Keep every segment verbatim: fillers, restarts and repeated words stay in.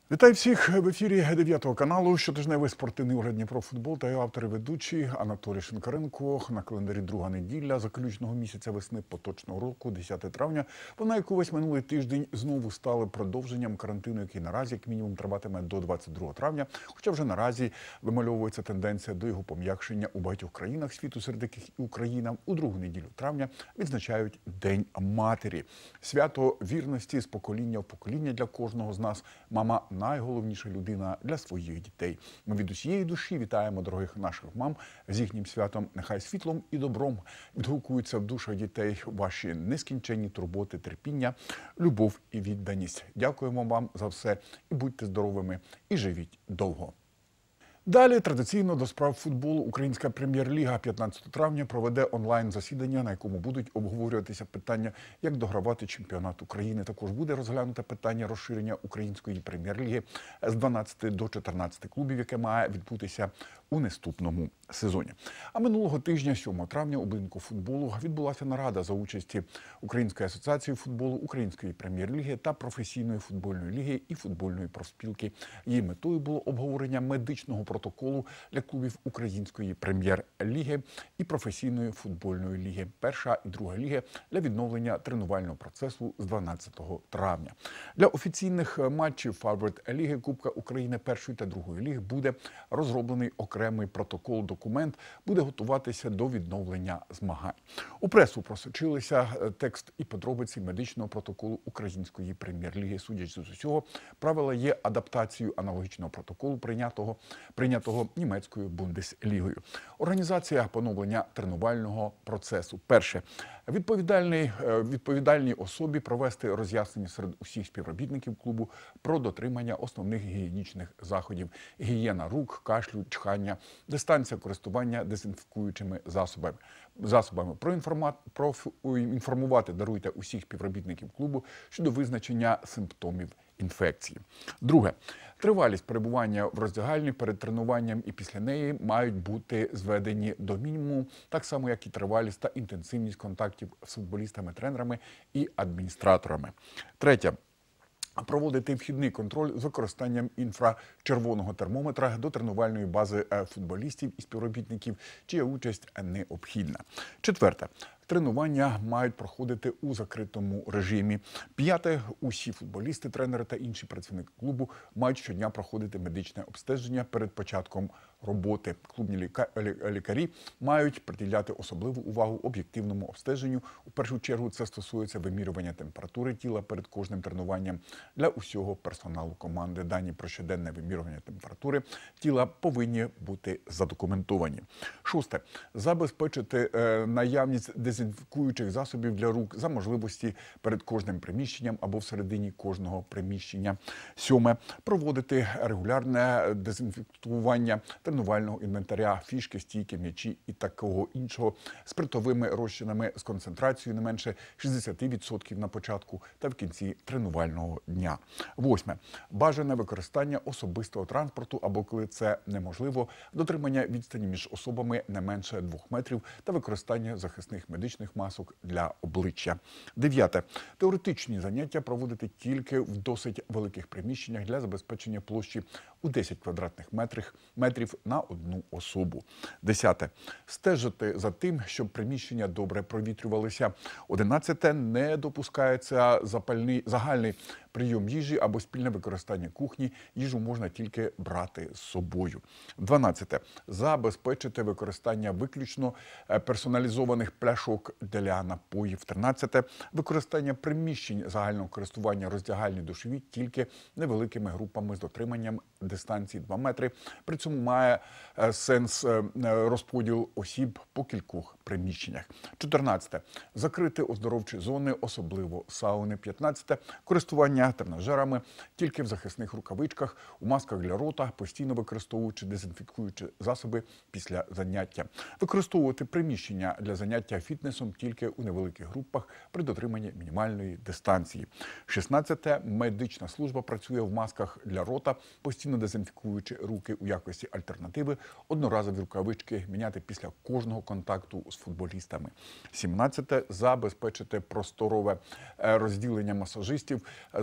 Вітаю всіх в ефірі дев'ятого каналу. Щотижневий спортивний огляд «Дніпро-футбол» та його автори ведучі Анатолій Шинкаренко. На календарі друга неділя заключного місяця весни поточного року, десяте травня. Вона, як увесь минулий тиждень, знову стали продовженням карантину, який наразі, як мінімум, триватиме до двадцять другого травня. Хоча вже наразі вимальовується тенденція до його пом'якшення у багатьох країнах світу, серед яких і Україна. У другу неділю травня відзначають День матері. Свято вірності з покоління в покоління для кожного з нас. Мама – найголовніша людина для своїх дітей. Ми від усієї душі вітаємо дорогих наших мам з їхнім святом. Нехай світлом і добром відгукуються в душах дітей ваші нескінченні турботи, терпіння, любов і відданість. Дякуємо вам за все і будьте здоровими, і живіть довго. Далі традиційно до справ футболу. Українська прем'єр-ліга п'ятнадцятого травня проведе онлайн-засідання, на якому будуть обговорюватися питання, як догравати чемпіонат України. Також буде розглянуте питання розширення української прем'єр-ліги з дванадцяти до чотирнадцяти клубів, яке має відбутися у наступному сезоні. А минулого тижня, сьомого травня, у будинку футболу відбулася нарада за участі Української асоціації футболу, Української прем'єр-ліги та професійної футбольної ліги і футбольної профспілки. Її метою було обговорення медичного протоколу для клубів Української прем'єр-ліги і професійної футбольної ліги, перша і друга ліги, для відновлення тренувального процесу з дванадцятого травня. Для офіційних матчів Фаворит-ліги, Кубка України першої та другої ліги буде розроблений окремий протокол-документ, буде готуватися до відновлення змагань. У пресу просочилися текст і подробиці медичного протоколу Української прем'єр-ліги. Судячи з усього, правила є адаптацією аналогічного протоколу, прийнятого прийнятого німецькою Бундеслігою. Організація поновлення тренувального процесу. Перше. Відповідальний, відповідальній особі провести роз'яснення серед усіх співробітників клубу про дотримання основних гігієнічних заходів. Гігієна рук, кашлю, чхання, дистанція користування дезінфікуючими засобами. засобами. Про, інформа... про інформувати, даруйте, усіх співробітників клубу щодо визначення симптомів інфекції. Друге. Тривалість перебування в роздягальні перед тренуванням і після неї мають бути зведені до мінімуму, так само, як і тривалість та інтенсивність контактів з футболістами, тренерами і адміністраторами. Третє. Проводити вхідний контроль з використанням інфрачервоного термометра до тренувальної бази футболістів і співробітників, чия участь необхідна. Четверте. Тренування мають проходити у закритому режимі. П'яте. Усі футболісти, тренери та інші працівники клубу мають щодня проходити медичне обстеження перед початком роботи. Клубні лікарі мають приділяти особливу увагу об'єктивному обстеженню. У першу чергу це стосується вимірювання температури тіла перед кожним тренуванням для усього персоналу команди. Дані про щоденне вимірювання температури тіла повинні бути задокументовані. Шосте. Забезпечити е, наявність дезінфікуючих засобів для рук за можливості перед кожним приміщенням або всередині кожного приміщення. Сьоме. Проводити регулярне дезінфікування тренувального інвентаря, фішки, стійки, м'ячі і такого іншого спиртовими розчинами з концентрацією не менше шістдесят відсотків на початку та в кінці тренувального дня. Восьме. Бажане використання особистого транспорту або, коли це неможливо, дотримання відстані між особами не менше двох метрів та використання захисних медичних масок для обличчя. Дев'яте. Теоретичні заняття проводити тільки в досить великих приміщеннях для забезпечення площі у десять квадратних метрів, метрів на одну особу. Десяте. Стежити за тим, щоб приміщення добре провітрювалися. Одинадцяте. Не допускається запальний, загальний прийом їжі або спільне використання кухні. Їжу можна тільки брати з собою. Дванадцяте. Забезпечити використання виключно персоналізованих пляшок для напоїв. Тринадцяте. Використання приміщень загального користування роздягальні душові тільки невеликими групами з дотриманням дистанції два метри. При цьому має сенс розподіл осіб по кількох приміщеннях. чотирнадцяте. Закрити оздоровчі зони, особливо сауни. п'ятнадцяте. Користування тренажерами тільки в захисних рукавичках, у масках для рота, постійно використовуючи дезінфікуючі засоби після заняття. Використовувати приміщення для заняття фітнесом тільки у невеликих групах при дотриманні мінімальної дистанції. шістнадцяте. Медична служба працює в масках для рота, постійно дезінфікуючи руки у якості альтернативи, одноразові рукавички міняти після кожного контакту з футболістами. сімнадцяте. Забезпечити просторове розділення масажистів з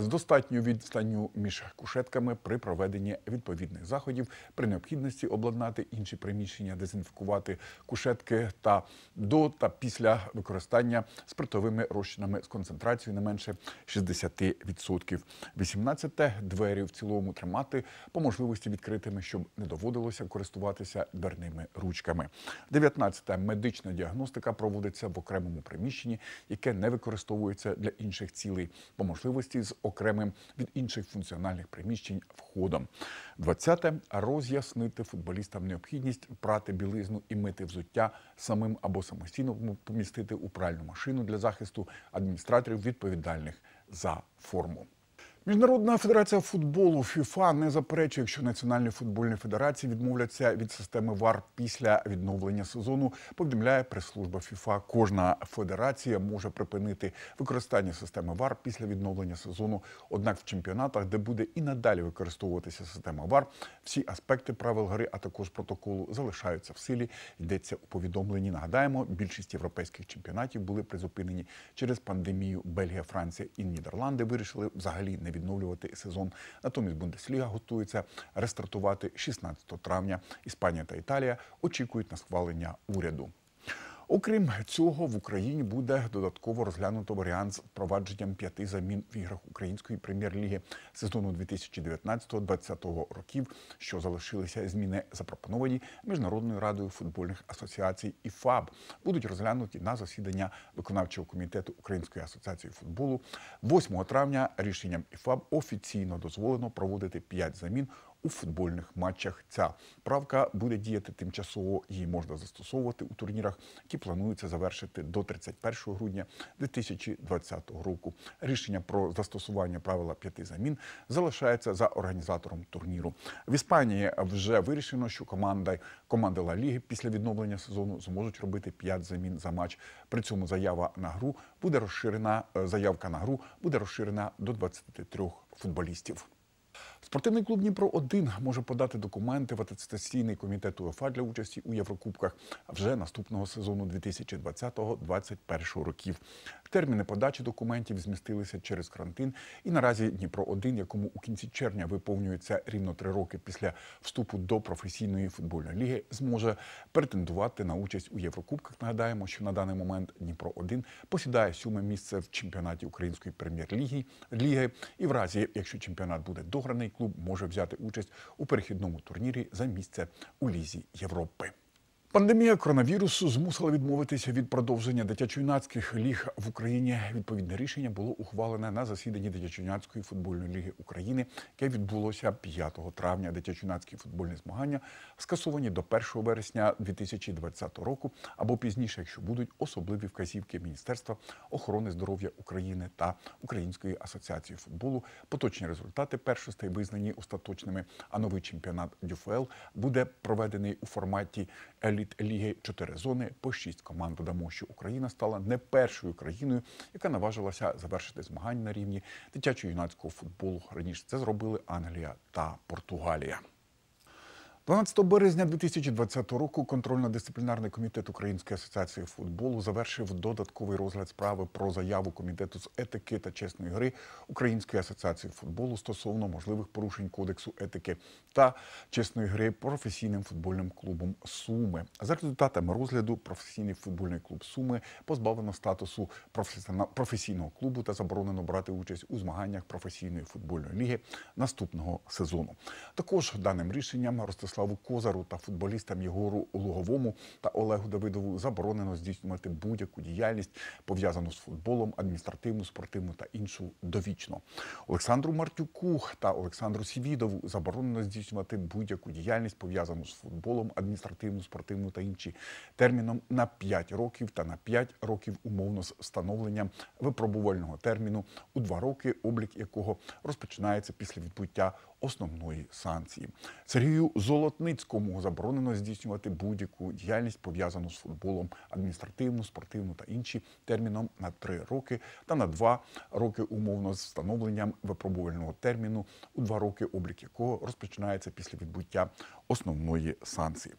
з достатньою відстанню між кушетками при проведенні відповідних заходів, при необхідності обладнати інші приміщення, дезінфікувати кушетки та до та після використання спиртовими розчинами з концентрацією не менше шістдесят відсотків. вісімнадцяте двері в цілому тримати по можливості відкритими, щоб не доводилося користуватися дверними ручками. дев'ятнадцяте медична діагностика проводиться в окремому приміщенні, яке не використовується для інших цілей, по можливості з окремим від інших функціональних приміщень входом. двадцяте роз'яснити футболістам необхідність прати білизну і мити взуття самим або самостійно помістити у пральну машину для захисту адміністраторів, відповідальних за форму. Міжнародна федерація футболу ФІФА не заперечує, якщо національні футбольні федерації відмовляться від системи ВАР після відновлення сезону, повідомляє прес-служба ФІФА. Кожна федерація може припинити використання системи ВАР після відновлення сезону. Однак в чемпіонатах, де буде і надалі використовуватися система ВАР, всі аспекти правил гри, а також протоколу залишаються в силі, йдеться у повідомленні. Нагадаємо, більшість європейських чемпіонатів були призупинені через пандемію. Бельгія, Франція і Нідерланди вирішили взагалі не відновлювати сезон. Натомість Бундесліга готується рестартувати шістнадцятого травня. Іспанія та Італія очікують на схвалення уряду. Окрім цього, в Україні буде додатково розглянуто варіант з впровадженням п'яти замін в іграх Української прем'єр-ліги сезону дві тисячі дев'ятнадцятого двадцятого років, що залишилися. Зміни, запропоновані Міжнародною радою футбольних асоціацій ІФАБ, будуть розглянуті на засідання виконавчого комітету Української асоціації футболу. восьмого травня рішенням ІФАБ офіційно дозволено проводити п'ять замін у футбольних матчах. Ця правка буде діяти тимчасово, її можна застосовувати у турнірах, які планується завершити до тридцять першого грудня дві тисячі двадцятого року. Рішення про застосування правила п'яти замін залишається за організатором турніру. В Іспанії вже вирішено, що команди, команди Ла Ліги після відновлення сезону зможуть робити п'ять замін за матч. При цьому заява на гру буде розширена, заявка на гру буде розширена до двадцяти трьох футболістів. Спортивний клуб Дніпро один може подати документи в атестаційний комітет УЄФА для участі у Єврокубках вже наступного сезону дві тисячі двадцятого двадцять першого років. Терміни подачі документів змістилися через карантин, і наразі Дніпро один, якому у кінці червня виповнюється рівно три роки після вступу до професійної футбольної ліги, зможе претендувати на участь у Єврокубках. Нагадаємо, що на даний момент Дніпро один посідає сьоме місце в чемпіонаті Української прем'єр-ліги, ліги, і в разі, якщо чемпіонат буде дограний, клуб може взяти участь у перехідному турнірі за місце у Лізі Європи. Пандемія коронавірусу змусила відмовитися від продовження дитячо-юнацьких ліг в Україні. Відповідне рішення було ухвалене на засіданні дитячо-юнацької футбольної ліги України, яке відбулося п'ятого травня. Дитячо-юнацькі футбольні змагання скасовані до першого вересня дві тисячі двадцятого року або пізніше, якщо будуть особливі вказівки Міністерства охорони здоров'я України та Української асоціації футболу. Поточні результати першостей визнані остаточними, а новий чемпіонат ДЮФЛ буде проведений у форматі еліт ліги чотири зони по шість команд. Додамо, що Україна стала не першою країною, яка наважилася завершити змагання на рівні дитячо-юнацького футболу. Раніше це зробили Англія та Португалія. дванадцятого березня дві тисячі двадцятого року контрольно-дисциплінарний комітет Української асоціації футболу завершив додатковий розгляд справи про заяву Комітету з етики та чесної гри Української асоціації футболу стосовно можливих порушень Кодексу етики та чесної гри професійним футбольним клубом «Суми». За результатами розгляду професійний футбольний клуб «Суми» позбавлено статусу професійного клубу та заборонено брати участь у змаганнях професійної футбольної ліги наступного сезону. Також даним рішенням Ростиславу Козару та футболістам Єгору Луговому та Олегу Давидову заборонено здійснювати будь-яку діяльність, пов'язану з футболом, адміністративну, спортивну та іншу довічно. Олександру Мартюку та Олександру Сівідову заборонено здійснювати будь-яку діяльність, пов'язану з футболом, адміністративну, спортивну та інші терміном на п'ять років та на п'ять років умовно з встановленням випробувального терміну у два роки, облік якого розпочинається після відбуття основної санкції. Сергію Золотницькому заборонено здійснювати будь-яку діяльність, пов'язану з футболом, адміністративну, спортивну та інші терміном на три роки та на два роки умовно з встановленням випробувального терміну у два роки, облік якого розпочинається після відбуття основної санкції.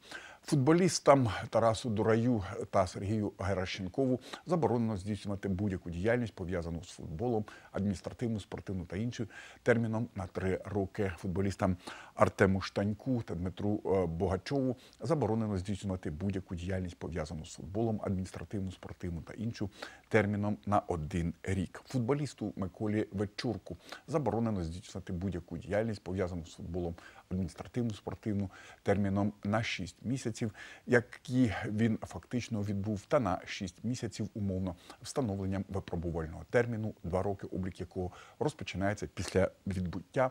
Футболістам Тарасу Дураю та Сергію Геращенкову заборонено здійснювати будь-яку діяльність, пов'язану з футболом, адміністративну, спортивну та іншу, терміном на три роки. Футболістам Артему Штаньку та Дмитру Богачову заборонено здійснювати будь-яку діяльність, пов'язану з футболом, адміністративну, спортивну та іншу, терміном на один рік. Футболісту Миколі Вечурку заборонено здійснювати будь-яку діяльність, пов'язану з футболом, адміністративну, спортивну, терміном на шість місяців, які він фактично відбув, та на шість місяців умовно встановленням випробувального терміну, два роки, облік якого розпочинається після відбуття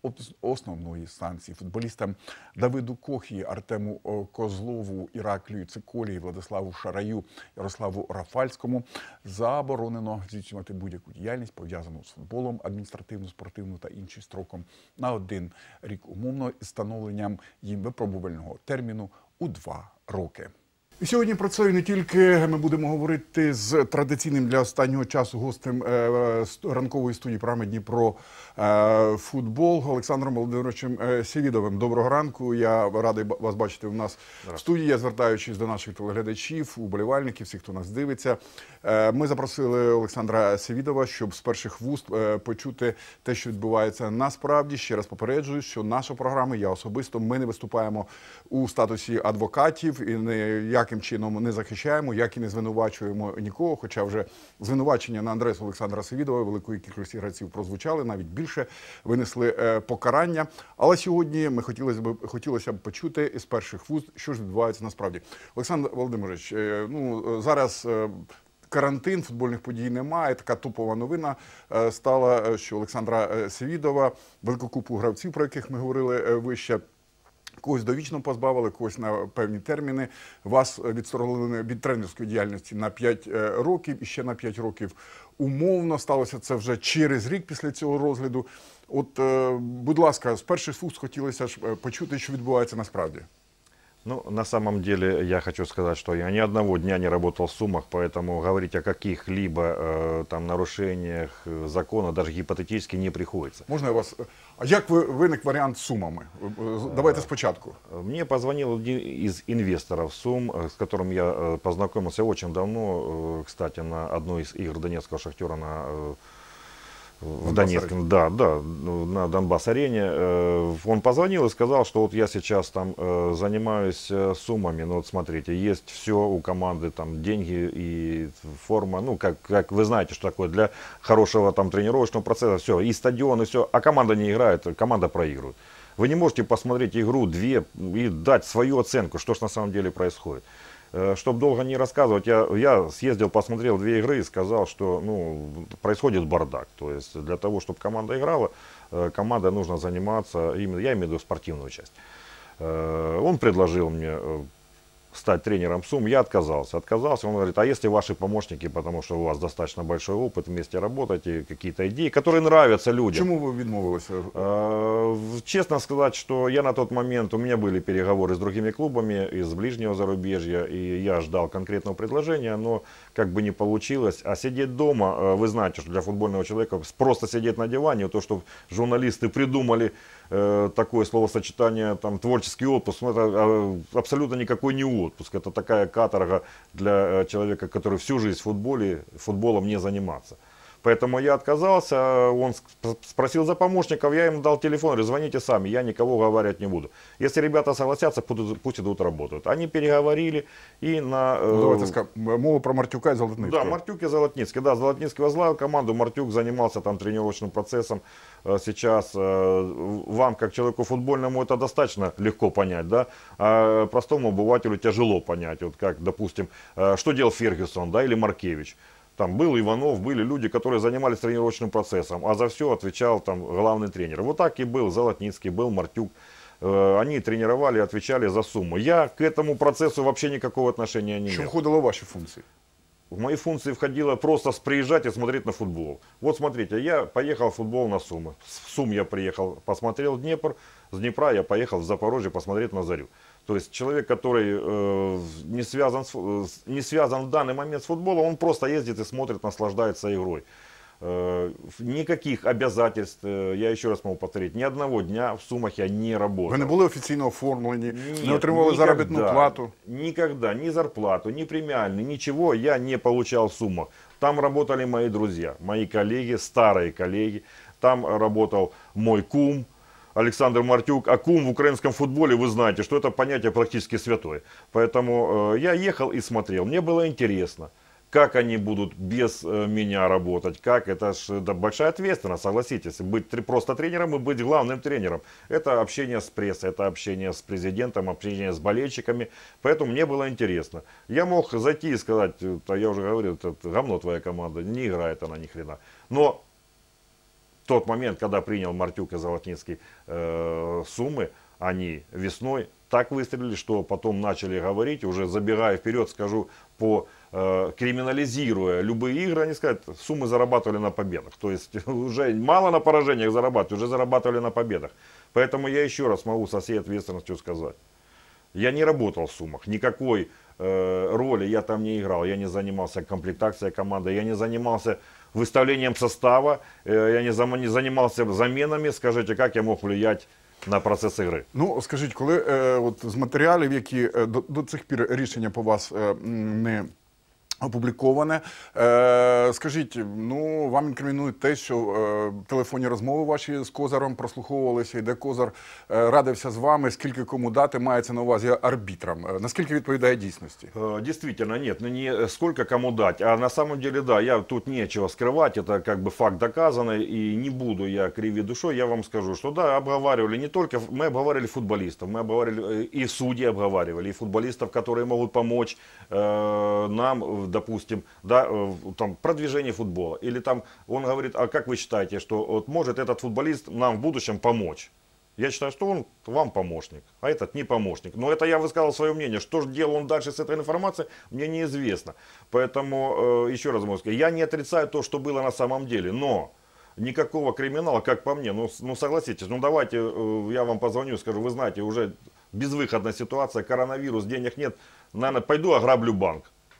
основної санкції. Футболістам Давиду Кохі, Артему Козлову, Іраклію Циколі, Владиславу Шараю, Ярославу Рафальському заборонено здійснювати будь-яку діяльність, пов'язану з футболом, адміністративну, спортивну та іншим строком на один рік умовно із встановленням їм випробувального терміну у два роки. І сьогодні про це і не тільки ми будемо говорити з традиційним для останнього часу гостем е, ранкової студії програми «Дніпро е, футбол» Олександром Володимировичем е, Сєвідовим. Доброго ранку, я радий вас бачити у нас в студії. Я звертаючись до наших телеглядачів, уболівальників, всіх, хто нас дивиться. Е, ми запросили Олександра Сєвідова, щоб з перших вуст е, почути те, що відбувається насправді. Ще раз попереджую, що наша програма, я особисто, ми не виступаємо у статусі адвокатів і не як яким чином не захищаємо, як і не звинувачуємо нікого, хоча вже звинувачення на адресу Олександра Сєвідова великої кількості гравців прозвучали, навіть більше винесли е, покарання. Але сьогодні ми хотілося б, хотілося б почути із перших вуст, що ж відбувається насправді. Олександр Володимирович, е, ну, зараз е, карантин, футбольних подій немає. Така топова новина е, стала, що Олександра Сєвідова, велику купу гравців, про яких ми говорили е, вище, когось довічно позбавили, когось на певні терміни. Вас відсторонили від тренерської діяльності на п'ять років і ще на п'ять років умовно. Сталося це вже через рік після цього розгляду. От, будь ласка, з перших вуст хотілося ж почути, що відбувається насправді. Ну, на самом деле, я хочу сказать, что я ни одного дня не работал в Сумах, поэтому говорить о каких-либо э, там нарушениях закона даже гипотетически не приходится. Можна я вас... А як ви, виник варіант з Сумами? Давайте спочатку. Мне позвонил один из инвесторов Сум, с которым я познакомился очень давно, кстати, на одной из игр Донецкого Шахтера на... В Донецке, да, да, на Донбасс-арене. Он позвонил и сказал, что вот я сейчас там занимаюсь суммами, но вот смотрите, есть все у команды, там деньги и форма, ну, как, как вы знаете, что такое для хорошего там тренировочного процесса, все, и стадион, и все, а команда не играет, команда проигрывает. Вы не можете посмотреть игру, две, и дать свою оценку, что же на самом деле происходит. Чтобы долго не рассказывать, я, я съездил, посмотрел две игры и сказал, что ну, происходит бардак. То есть для того, чтобы команда играла, командой нужно заниматься, именно, я имею в виду спортивную часть. Он предложил мне стать тренером Сум, я отказался. Отказался, он говорит, а если ваши помощники, потому что у вас достаточно большой опыт, вместе работаете, какие-то идеи, которые нравятся людям. Почему вы відмовились? Честно сказать, что я на тот момент, у меня были переговоры с другими клубами из ближнего зарубежья, и я ждал конкретного предложения, но как бы не получилось. А сидеть дома, вы знаете, что для футбольного человека просто сидеть на диване, то, что журналисты придумали такое словосочетание, там, творческий отпуск, ну, это абсолютно никакой не отпуск. Это такая каторга для человека, который всю жизнь в футболе, футболом не заниматься. Поэтому я отказался, он спросил за помощников, я им дал телефон, говорю, звоните сами, я никого говорить не буду. Если ребята согласятся, пусть идут работают. Они переговорили и на... Ну, давайте скажем, мова про Мартюка и Золотницкого. Да, Мартюк и Золотницкий. Да, Золотницкий возглавил команду, Мартюк занимался там тренировочным процессом. Сейчас вам, как человеку футбольному, это достаточно легко понять, да, а простому обывателю тяжело понять, вот как, допустим, что делал Фергюсон, да, или Маркевич. Там был Иванов, были люди, которые занимались тренировочным процессом, а за все отвечал там главный тренер. Вот так и был Золотницкий, был Мартюк. Они тренировали, отвечали за сумму. Я к этому процессу вообще никакого отношения не имел. Что входило в ваши функции? В мои функции входило просто приезжать и смотреть на футбол. Вот смотрите, я поехал в футбол на Сумы. В Сум я приехал, посмотрел Днепр. С Днепра я поехал в Запорожье посмотреть на Зарю. То есть человек, который э, не, связан с, не связан в данный момент с футболом, он просто ездит и смотрит, наслаждается игрой. Э, никаких обязательств, э, я еще раз могу повторить, ни одного дня в Сумах я не работал. Ви не були офіційно оформлені, Нет, не отримували никогда, заробітну плату? Никогда, ни зарплату, ни премиальный, ничего я не получал в Сумах. Там работали мои друзья, мои коллеги, старые коллеги. Там работал мой кум Александр Мартюк. А кум в украинском футболе, вы знаете, что это понятие практически святое. Поэтому э, я ехал и смотрел. Мне было интересно, как они будут без э, меня работать, как это ж да, большая ответственность, согласитесь, быть тр- просто тренером и быть главным тренером. Это общение с прессой, это общение с президентом, общение с болельщиками, поэтому мне было интересно. Я мог зайти и сказать, а я уже говорил, это говно твоя команда, не играет она ни хрена. Но тот момент, когда принял Мартюк и Золотницкий э, Сумы, они весной так выстрелили, что потом начали говорить, уже забегая вперед, скажу, по э, криминализируя любые игры, они сказать, Сумы зарабатывали на победах. То есть уже мало на поражениях зарабатывать, уже зарабатывали на победах. Поэтому я еще раз могу со всей ответственностью сказать, я не работал в Сумах, никакой э, роли я там не играл, я не занимался комплектацией команды, я не занимался выставлением состава, э, я не, зам, не занимался заменами. Скажите, как я мог влиять на процес ігри? Ну, скажіть, коли е, от з матеріалів, які е, до, до цих пір рішення по вас е, м, не опубліковане, е, скажіть, ну, вам інкримінують те, що е, телефонні розмови ваші з Козаром прослуховувалися, і де Козар е, радився з вами, скільки кому дати, мається на увазі арбітрам. Е, наскільки відповідає дійсності? Э, Действительно, нет, ну не сколько кому дать, а на самом деле, да, я тут нечего скрывать, это как бы факт доказанный, и не буду я кривить душой, я вам скажу, что да, обговаривали не только, мы обговаривали футболистов, мы обговаривали, э, и судьи обговаривали, и футболистов, которые могут помочь э, нам, допустим, да, э, там, продвижение футбола, или там он говорит, а как вы считаете, что вот может этот футболист нам в будущем помочь? Я считаю, что он вам помощник, а этот не помощник. Но это я высказал свое мнение. Что же делал он дальше с этой информацией, мне неизвестно. Поэтому, э, еще раз могу сказать, я не отрицаю то, что было на самом деле. Но никакого криминала, как по мне, ну, ну согласитесь, ну давайте э, я вам позвоню, скажу, вы знаете, уже безвыходная ситуация, коронавирус, денег нет, наверное, пойду ограблю банк.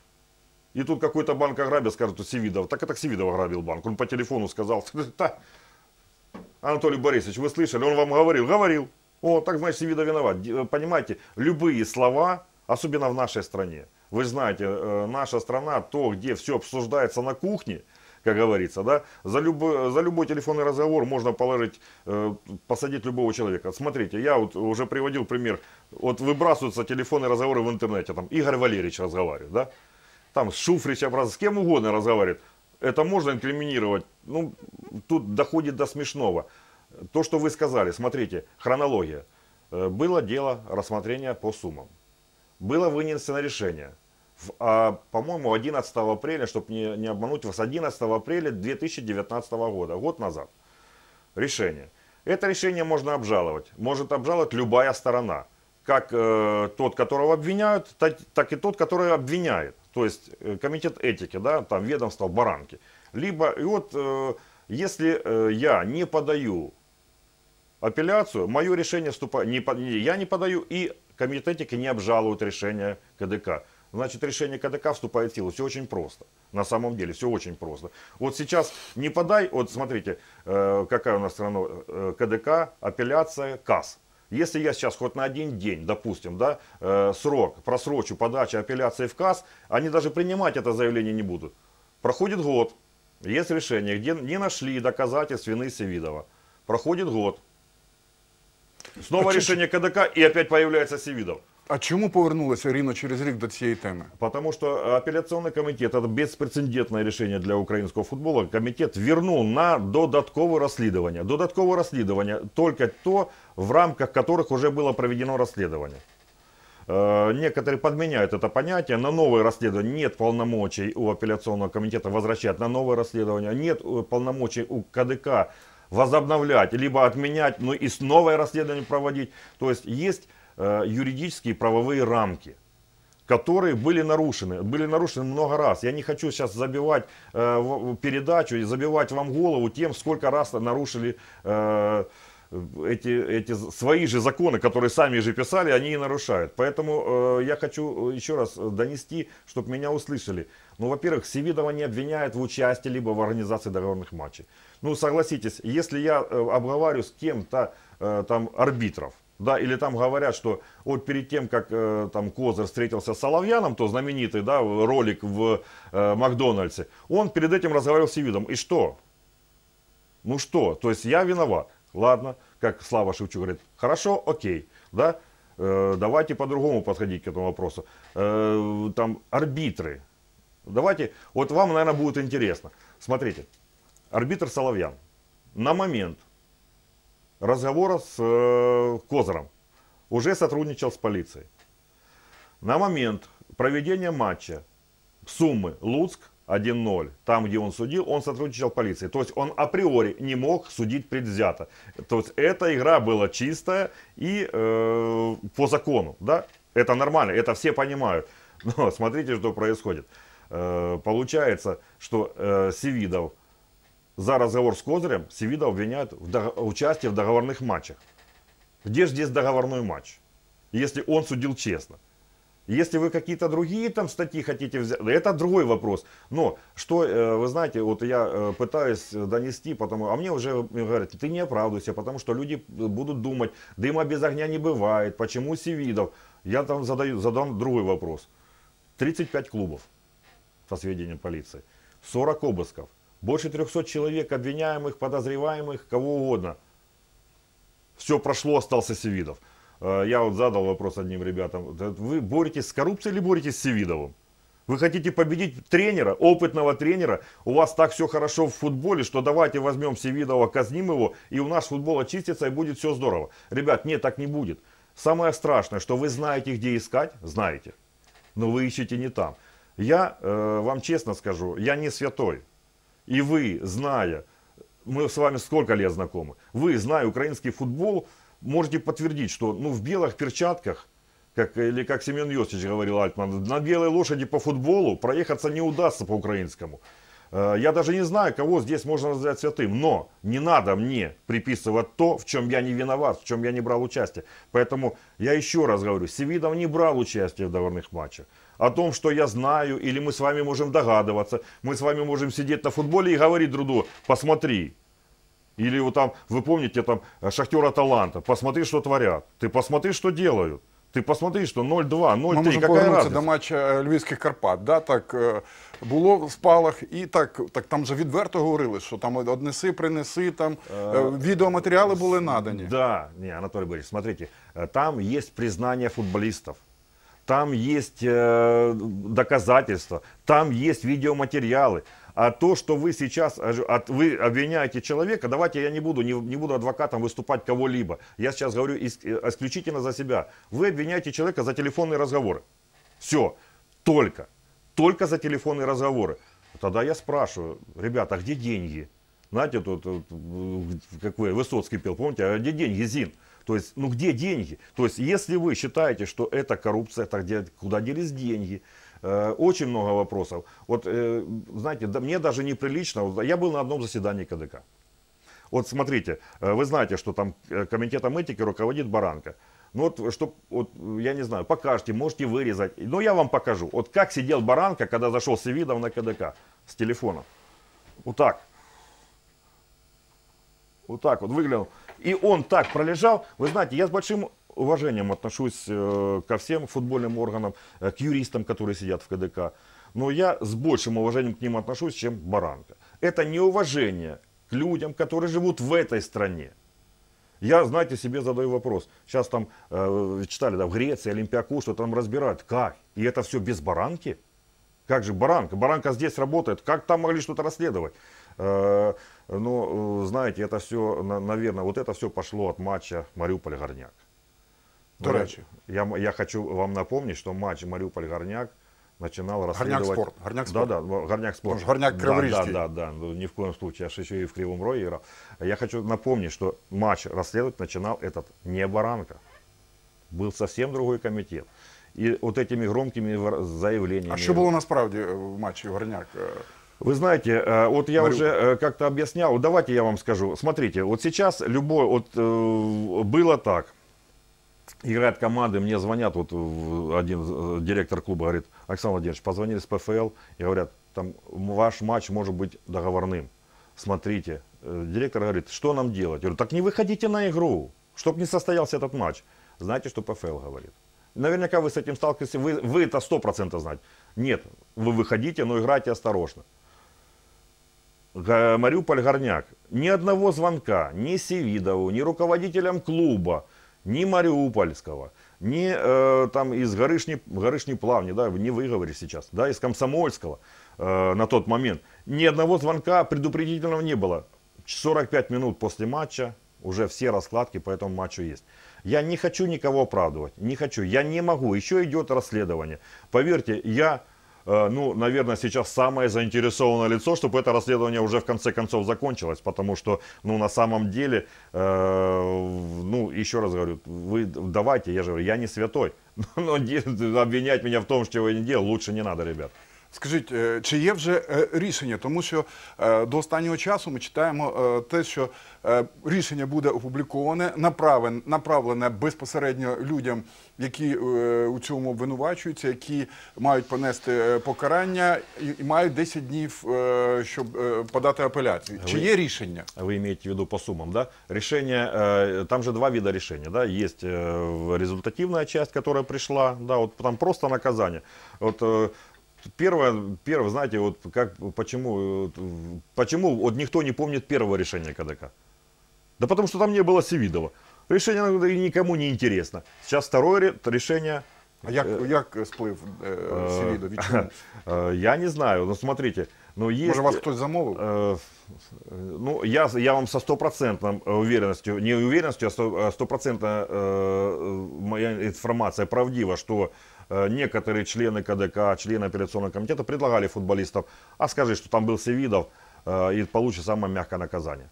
И тут какой-то банк ограбил, скажут, Севидов. Так это Севидов ограбил банк. Он по телефону сказал, да, Анатолий Борисович, вы слышали, он вам говорил, говорил. О, так значит Севидов виноват. Понимаете, любые слова, особенно в нашей стране. Вы знаете, наша страна, то, где все обсуждается на кухне, как говорится, да, за любой, за любой телефонный разговор можно положить, посадить любого человека. Смотрите, я вот уже приводил пример, вот выбрасываются телефонные разговоры в интернете, там Игорь Валерьевич разговаривает, да, там с Шуфричем, с кем угодно разговаривает. Это можно инкриминировать, ну, тут доходит до смешного. То, что вы сказали, смотрите, хронология. Было дело рассмотрения по суммам. Было вынесено решение. В, а, по-моему, одиннадцатого апреля, чтобы не, не обмануть вас, одиннадцатого апреля две тысячи девятнадцатого года, год назад. Решение. Это решение можно обжаловать. Может обжаловать любая сторона. Как э, тот, которого обвиняют, так, так и тот, который обвиняет. То есть э, комитет этики, да, там ведомство Баранки. Либо, и вот, э, если э, я не подаю апелляцию, мое решение вступает, не, не, я не подаю, и комитет этики не обжалует решение КДК. Значит, решение КДК вступает в силу. Все очень просто. На самом деле, все очень просто. Вот сейчас не подай, вот смотрите, э, какая у нас страна, э, КДК, апелляция, КАС. Если я сейчас хоть на один день, допустим, да, э, срок, просрочу подачи апелляции в КАС, они даже принимать это заявление не будут. Проходит год, есть решение, где не нашли доказательств вины Севидова. Проходит год. Снова А решение КДК, и опять появляется Севидов. А чому повернулися рівно через рік до цієї теми? Потому что апелляционный комитет, это беспрецедентное решение для украинского футбола, комитет вернул на додатковое расследование. Додатковое расследование только то, в рамках которых уже было проведено расследование. Э, некоторые подменяют это понятие. На новое расследование нет полномочий у апелляционного комитета возвращать на новое расследование. Нет полномочий у КДК возобновлять, либо отменять, но и новое расследование проводить. То есть есть юридические и правовые рамки, которые были нарушены. Были нарушены много раз. Я не хочу сейчас забивать э, передачу и забивать вам голову тем, сколько раз нарушили э, эти, эти свои же законы, которые сами же писали, они и нарушают. Поэтому э, я хочу еще раз донести, чтобы меня услышали. Ну, во-первых, Севидова не обвиняют в участии либо в организации договорных матчей. Ну, согласитесь, если я э, обговариваю с кем-то э, там арбитров, да, или там говорят, что вот перед тем, как э, там Козырь встретился с Соловьяном, то знаменитый, да, ролик в э, Макдональдсе, он перед этим разговаривал с Севидовым. И что? Ну что? То есть я виноват. Ладно, как Слава Шевчук говорит, хорошо, окей, да, э, давайте по-другому подходить к этому вопросу. Э, там арбитры. Давайте, вот вам, наверное, будет интересно. Смотрите, арбитр Соловьян на момент разговора с э, Козырем уже сотрудничал с полицией. На момент проведения матча Суммы Луцк один ноль, там, где он судил, он сотрудничал с полицией. То есть он априори не мог судить предвзято. То есть эта игра была чистая и э, по закону. Да? Это нормально, это все понимают. Но смотрите, что происходит. Э, получается, что э, Севидов за разговор с Козырем, Севидов обвиняют в дог... участии в договорных матчах. Где же здесь договорной матч? Если он судил честно. Если вы какие-то другие там статьи хотите взять, это другой вопрос. Но что, вы знаете, вот я пытаюсь донести, потому, а мне уже говорят, ты не оправдывайся, потому что люди будут думать, дыма без огня не бывает, почему Севидов? Я там задаю, задам другой вопрос. тридцать пять клубов, по сведениям полиции, сорок обысков, больше трехсот человек, обвиняемых, подозреваемых, кого угодно. Все прошло, остался Севидов. Я вот задал вопрос одним ребятам. Вы боретесь с коррупцией или боретесь с Севидовым? Вы хотите победить тренера, опытного тренера? У вас так все хорошо в футболе, что давайте возьмем Севидова, казним его, и у нас футбол очистится, и будет все здорово. Ребят, нет, так не будет. Самое страшное, что вы знаете, где искать, знаете. Но вы ищете не там. Я э, вам честно скажу, я не святой. И вы, зная, мы с вами сколько лет знакомы, вы, зная украинский футбол, можете подтвердить, что ну, в белых перчатках, как, или как Семен Йосич говорил Альтман, на белой лошади по футболу проехаться не удастся по-украинскому. Я даже не знаю, кого здесь можно назвать святым, но не надо мне приписывать то, в чем я не виноват, в чем я не брал участие. Поэтому я еще раз говорю, Севидов не брал участие в договорных матчах. О том, что я знаю, или мы с вами можем догадываться, мы с вами можем сидеть на футболе и говорить друг другу, посмотри. Или вот там, вы помните, там, Шахтер Аталанта, посмотри, что творят, ты посмотри, что делают. Ти посмотри, що нуль два, нуль три, Ми можемо яка повернутися разниця? до матча Львівських Карпат. Да, так, е, було в спалах, і так, так там же відверто говорили, що там однеси, принеси, там е, відеоматеріали були надані. Да, не, Анатолий Борисович, смотрите, э, там есть признание футболистов, там есть э, доказательства, там есть видеоматериалы. А то, что вы сейчас от, вы обвиняете человека, давайте я не буду, не, не буду адвокатом выступать кого-либо. Я сейчас говорю ис, исключительно за себя. Вы обвиняете человека за телефонные разговоры. Все, только, только за телефонные разговоры. Тогда я спрашиваю, ребята, а где деньги? Знаете, тут, тут как вы, Высоцкий пел, помните, а где деньги, Зин? То есть, ну где деньги? То есть, если вы считаете, что это коррупция, то где, куда делись деньги? Э, очень много вопросов. Вот, э, знаете, да, мне даже неприлично. Вот, я был на одном заседании КДК. Вот смотрите, э, вы знаете, что там комитетом этики руководит Баранко. Ну вот, чтоб, вот, я не знаю, покажите, можете вырезать. Но я вам покажу. Вот как сидел Баранко, когда зашел Севидов на КДК с телефоном. Вот так. Вот так вот выглянул. И он так пролежал. Вы знаете, я с большим уважением отношусь э, ко всем футбольным органам, э, к юристам, которые сидят в КДК. Но я с большим уважением к ним отношусь, чем Баранко. Это неуважение к людям, которые живут в этой стране. Я, знаете, себе задаю вопрос. Сейчас там э, читали, да, в Греции, Олимпиаку, что там разбирают. Как? И это все без Баранки? Как же Баранка? Баранка здесь работает. Как там могли что-то расследовать? Э, ну, знаете, это все, наверное, вот это все пошло от матча Маріуполь-Горняк. До речі. Я, я хочу вам напомнить, что матч Маріуполь-Горняк начинал расследовать... Горняк Спорт. Горняк Спорт. Да, да, Горняк Спорт. Горняк Криворижский. Да, да, да, да, ни в коем случае, я еще и в Кривом Рое играл. Я хочу напомнить, что матч расследовать начинал этот не Баранко. Был совсем другой комитет. И вот этими громкими заявлениями... А що було насправді в матчі Горняк? Вы знаете, э, вот я Мариуполь. уже э, как-то объяснял, вот давайте я вам скажу. Смотрите, вот сейчас любой, вот э, было так. Играют команды, мне звонят, вот в- один э, директор клуба говорит: Александр Владимирович, позвонили с ПФЛ и говорят, там ваш матч может быть договорным. Смотрите, Э, директор говорит, что нам делать? Я говорю, так не выходите на игру, чтобы не состоялся этот матч. Знаете, что ПФЛ говорит? Наверняка вы с этим сталкиваетесь, вы, вы это сто процентов знаете. Нет, вы выходите, но играйте осторожно. Га- Мариуполь Горняк. Ни одного звонка ни Севидову, ни руководителям клуба, ни Мариупольского, ни э, там из Горышни, Горышни Плавни, да, не выговоришь сейчас, да, из Комсомольского э, на тот момент. Ни одного звонка предупредительного не было. сорок пять минут после матча уже все раскладки по этому матчу есть. Я не хочу никого оправдывать, не хочу, я не могу, еще идет расследование. Поверьте, я... Ну, наверное, сейчас самое заинтересованное лицо, чтобы это расследование уже в конце концов закончилось, потому что, ну, на самом деле, э, ну, еще раз говорю, вы давайте, я же говорю, я не святой, но обвинять меня в том, что я не делал, лучше не надо, ребят. Скажіть, е, чи є вже е, рішення? Тому що е, до останнього часу ми читаємо е, те, що е, рішення буде опубліковане, направлене, направлене безпосередньо людям, які е, у цьому обвинувачуються, які мають понести е, покарання і, і мають десять днів, е, щоб е, подати апеляцію. Чи Ви- є рішення? Вы имеете в виду по суммам, да? Решение, э, там же два вида решения, да? Есть э, результативная часть, которая пришла, да, вот там просто наказание. Вот э, первое, первое, знаете, вот как, почему, э, почему вот никто не помнит первого решения КДК? Да потому что там не было Севидова. Решение ну, никому не интересно. Сейчас второе ре- решение. А як, як сплив е, Севідов? І чому? Э, Я не знаю, ну смотрите, ну есть... Може, вас хтось замовив? Э, Ну, я, я вам со стопроцентной уверенностью, не уверенностью, а стопроцентная моя информация правдива, что э, некоторые члены КДК, члены апелляционного комитета предлагали футболистов, а скажи, что там был Севидов, э, и получит самое мягкое наказание.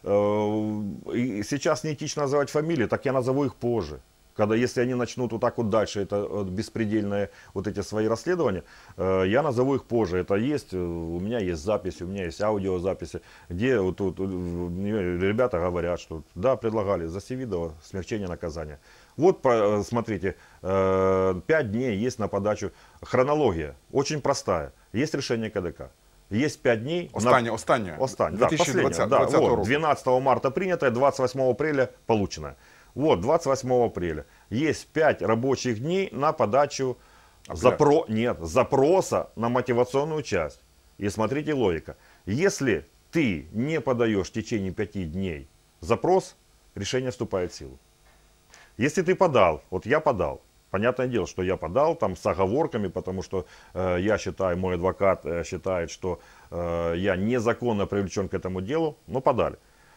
Э, и сейчас неэтично называть фамилии, так я назову их позже. Когда, если они начнут вот так вот дальше, это э, беспредельные вот эти свои расследования, э, я назову их позже. Это есть, э, у меня есть записи, у меня есть аудиозаписи, где вот, тут э, мне ребята говорят, что да, предлагали за Севидова смягчение наказания. Вот, по- э, смотрите, э, пять дней есть на подачу. Хронология очень простая. Есть решение КДК. Есть пять дней. на- Останнє, останнє. Останнє, да, последнее, да, двадцятого вот, року. двенадцатого марта принятое, двадцать восьмого апреля полученное. Вот, двадцать восьмого апреля. Есть пять рабочих дней на подачу запро... Нет, запроса на мотивационную часть. И смотрите логика. Если ты не подаешь в течение пяти дней запрос, решение вступает в силу. Если ты подал, вот я подал, понятное дело, что я подал там с оговорками, потому что э, я считаю, мой адвокат э, считает, что э, я незаконно привлечен к этому делу, но подали.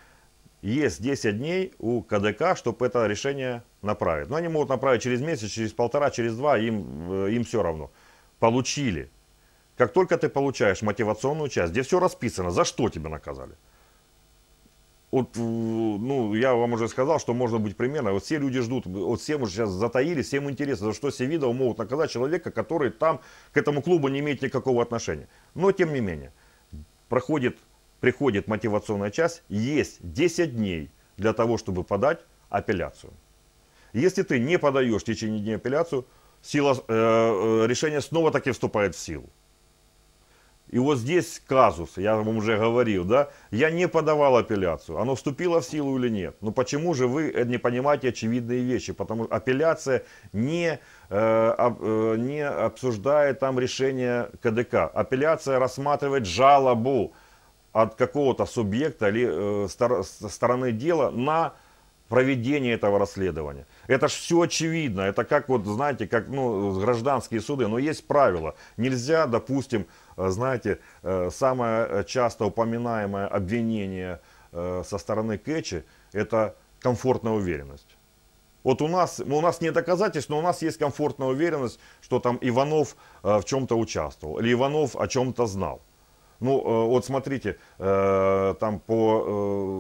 Есть десять дней у КДК, чтобы это решение направить. Но они могут направить через месяц, через полтора, через два, им, э, им все равно. Получили. Как только ты получаешь мотивационную часть, где все расписано, за что тебя наказали. Вот, э, ну, я вам уже сказал, что можно быть примерно. Вот все люди ждут, вот всем уже сейчас затаились, всем интересно, за что Севидова могут наказать человека, который там к этому клубу не имеет никакого отношения. Но тем не менее, проходит, приходит мотивационная часть, есть десять дней для того, чтобы подать апелляцию. Если ты не подаешь в течение дня апелляцию, сила, э, э, решение снова таки вступает в силу. И вот здесь казус, я вам уже говорил, да, я не подавал апелляцию, оно вступило в силу или нет. Но почему же вы не понимаете очевидные вещи? Потому что апелляция не, э, об, э, не обсуждает там решение КДК. Апелляция рассматривает жалобу от какого-то субъекта или э, стор, стороны дела на проведение этого расследования. Это ж все очевидно. Это как, вот, знаете, как ну, гражданские суды. Но есть правила. Нельзя, допустим, знаете, самое часто упоминаемое обвинение со стороны Кэчи – это комфортная уверенность. Вот у нас, у нас нет доказательств, но у нас есть комфортная уверенность, что там Иванов в чем-то участвовал, или Иванов о чем-то знал. Ну, вот смотрите, там по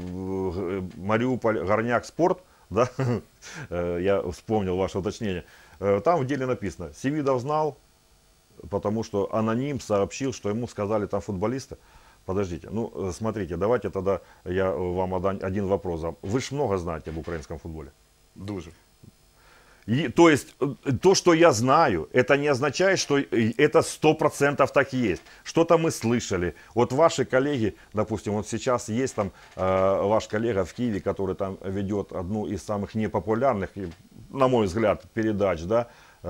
Мариуполь, Горняк, Спорт, да, я вспомнил ваше уточнение, там в деле написано, Севидов знал, потому что аноним сообщил, что ему сказали там футболисты. Подождите, ну э, смотрите, давайте тогда я вам одан- один вопрос задам. Вы ж много знаете об украинском футболе. Дуже. И, то есть, э, то, что я знаю, это не означает, что э, это сто процентов так и есть. Что-то мы слышали. Вот ваши коллеги, допустим, вот сейчас есть там э, ваш коллега в Киеве, который там ведет одну из самых непопулярных, и, на мой взгляд, передач, да,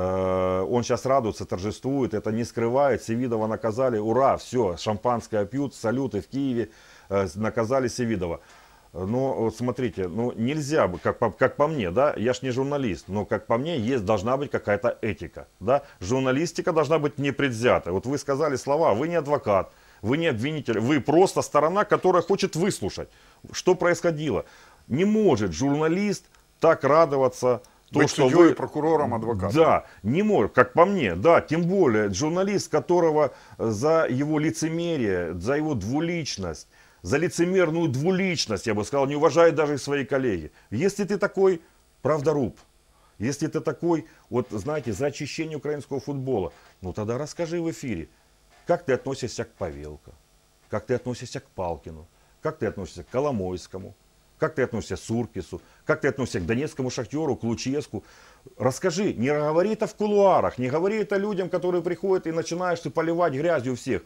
э, он сейчас радуется, торжествует, это не скрывает, Севидова наказали, ура, все, шампанское пьют, салюты в Киеве, э, наказали Севидова. Но вот смотрите, ну нельзя, бы, как по, как по мне, да, я ж не журналист, но как по мне, есть, должна быть какая-то этика, да, журналистика должна быть непредвзята. Вот вы сказали слова, вы не адвокат, вы не обвинитель, вы просто сторона, которая хочет выслушать, что происходило. Не может журналист так радоваться, то, Быть что судьей, вы... прокурором, адвокатом. Да, не может, как по мне, да, тем более журналист, которого за его лицемерие, за его двуличность, за лицемерную двуличность, я бы сказал, не уважает даже и свои коллеги. Если ты такой правдоруб, если ты такой, вот знаете, за очищение украинского футбола, ну тогда расскажи в эфире, как ты относишься к Павелко, как ты относишься к Палкину, как ты относишься к Коломойскому, как ты относишься к Суркису, как ты относишься к Донецкому Шахтеру, к Луческу. Расскажи, не говори это в кулуарах, не говори это людям, которые приходят и начинаешь ты поливать грязью всех.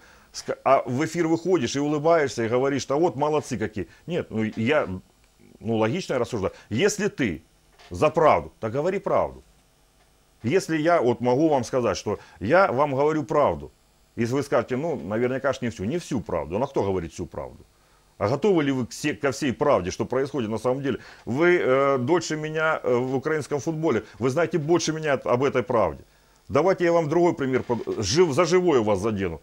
А в эфир выходишь и улыбаешься и говоришь, а вот молодцы какие. Нет, ну я, ну логично я рассуждаю. Если ты за правду, то говори правду. Если я, вот могу вам сказать, что я вам говорю правду. Если вы скажете, ну наверняка ж не всю, не всю правду. Ну а кто говорит всю правду? А готовы ли вы к все, ко всей правде, что происходит на самом деле? Вы э, дольше меня э, в украинском футболе, вы знаете больше меня об этой правде. Давайте я вам другой пример, жив, за живое вас задену.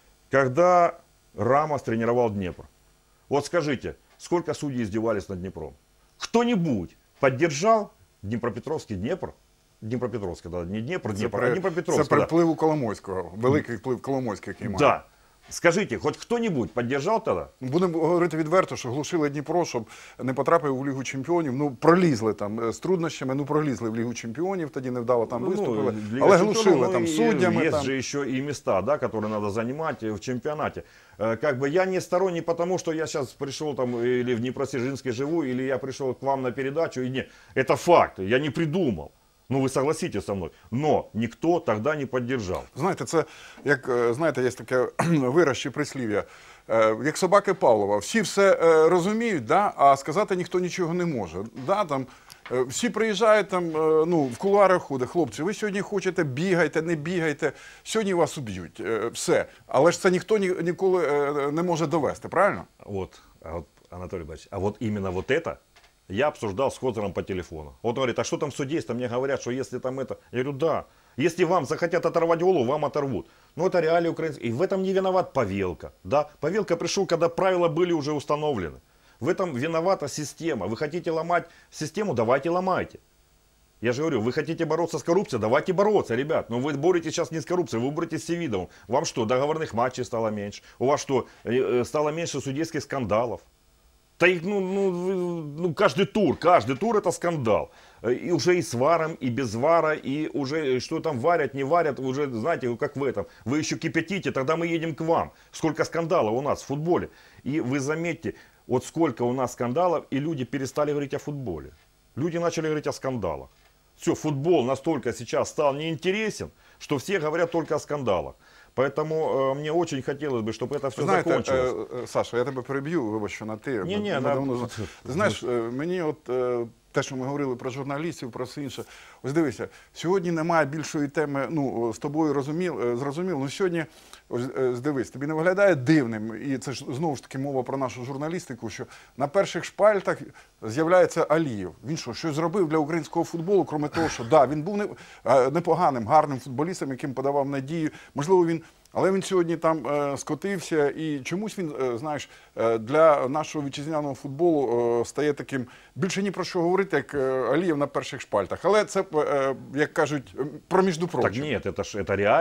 Когда Рамос тренировал Днепр, вот скажите, сколько судей издевались над Днепром? Кто-нибудь поддержал Дніпропетровський Дніпр? Дніпропетровський, да, не Дніпр, Дніпр, при, а Дніпропетровський. Це при да. впливу Коломойського, великий вплив Коломойський, який має. Да. Скажите, хоть кто-нибудь поддержал тогда? Будемо говорити відверто, що глушили Дніпро, щоб не потрапив у Лігу Чемпіонів. Ну, пролізли там з труднощами, ну пролізли в Лігу Чемпіонів, тоді невдало там виступили. Лига Але Чемпионов, глушили ну, там и суддями. Есть Там. же еще и места, да, которые надо занимать в чемпионате. Э, Как бы я не сторонний, потому что я сейчас пришел там или в Днепродзержинске живу, или я пришел к вам на передачу. И не, это факт, я не придумал. Ну, ви согласитесь со мною. Но ніхто тоді не підтримав. Знаєте, це, як, знаєте, є таке виразче прислів'я. Як собаки Павлова. Всі все розуміють, да, а сказати ніхто нічого не може. Да, там, всі приїжджають, там, ну, в кулуарах ходять. Хлопці, ви сьогодні хочете, бігайте, не бігайте. Сьогодні вас уб'ють. Все. Але ж це ніхто ні, ніколи не може довести, правильно? Вот, а вот, Анатолий Борисович, а вот именно вот это я обсуждал с Хозером по телефону. Он говорит, а что там судейство? Мне говорят, что если там это... Я говорю, да. Если вам захотят оторвать голову, вам оторвут. Но это реалии украинские. И в этом не виноват Павелко. Да? Павелко пришел, когда правила были уже установлены. В этом виновата система. Вы хотите ломать систему? Давайте ломайте. Я же говорю, вы хотите бороться с коррупцией? Давайте бороться, ребят. Но вы боретесь сейчас не с коррупцией, вы боретесь с Севидовым. Вам что, договорных матчей стало меньше? У вас что, стало меньше судейских скандалов? Да их, ну, ну, ну, каждый тур, каждый тур это скандал. И уже и с варом, и без вара, и уже что там варят, не варят, уже, знаете, как в этом. Вы еще кипятите, тогда мы едем к вам. Сколько скандалов у нас в футболе. И вы заметьте, вот сколько у нас скандалов, и люди перестали говорить о футболе. Люди начали говорить о скандалах. Все, футбол настолько сейчас стал неинтересен, что все говорят только о скандалах. Поэтому э, мне очень хотелось бы, чтобы это все Знаєте, закончилось. Е, Саша, я тебе переб'ю, вибач, що на ти. Ні, ні, Ми на- давно зна- Ти знаєш, е, мені от е, те, що ми говорили про журналістів, про все інше. Ось дивися, сьогодні немає більшої теми, ну, з тобою розумів, е, зрозуміло, ну сьогодні, ось е, дивись, тобі не виглядає дивним, і це ж знову ж таки мова про нашу журналістику, що на перших шпальтах з'являється Алієв. Він що, щось зробив для українського футболу, крім того, що да, він був не, е, непоганим, гарним футболістом, яким подавав надію. Можливо, він але він сьогодні там е, скотився, і чомусь він, е, знаєш, е, для нашого вітчизняного футболу е, стає таким, більше ні про що говорити, як е, Алієв на перших шпальтах. Але це, е, як кажуть, про між Так прочим. нет, это ж это реалии.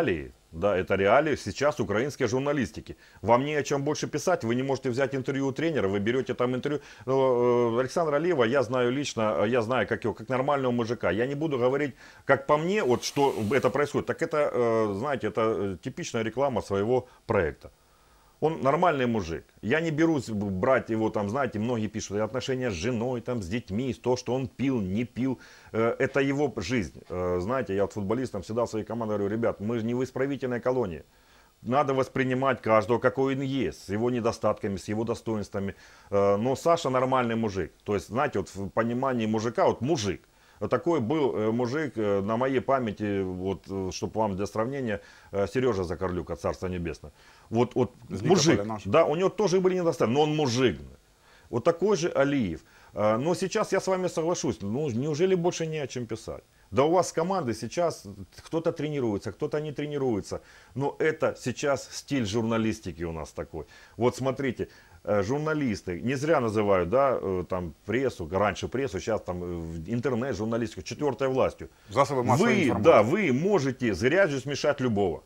Да, это реалии сейчас украинской журналистики. Вам не о чем больше писать, вы не можете взять интервью у тренера, вы берете там интервью. Но, э, Александра Алиева я знаю лично, я знаю как его, как нормального мужика. Я не буду говорить, как по мне, вот что это происходит. Так это, э, знаете, это типичная реклама своего проекта. Он нормальный мужик. Я не берусь брать его там, знаете, многие пишут, отношения с женой, там, с детьми, то, что он пил, не пил. Это его жизнь. Знаете, я вот футболистам всегда в своей команде говорю, ребят, мы же не в исправительной колонии. Надо воспринимать каждого, какой он есть, с его недостатками, с его достоинствами. Но Саша нормальный мужик. То есть, знаете, вот в понимании мужика, вот мужик. Такой был мужик на моей памяти, вот, чтобы вам для сравнения, Сережа Закорлюк, Царство Небесное. Вот, вот мужик, да, у него тоже были недостатки, но он мужик. Вот такой же Алиев. Но сейчас я с вами соглашусь, ну неужели больше не о чем писать? Да у вас команды сейчас, кто-то тренируется, кто-то не тренируется. Но это сейчас стиль журналистики у нас такой. Вот смотрите. Журналисты, не зря называют, да, там прессу, раньше прессу, сейчас там интернет, журналистику, четвертой властью. Засобы массовой вы, информации. да, вы можете с грязью смешать любого.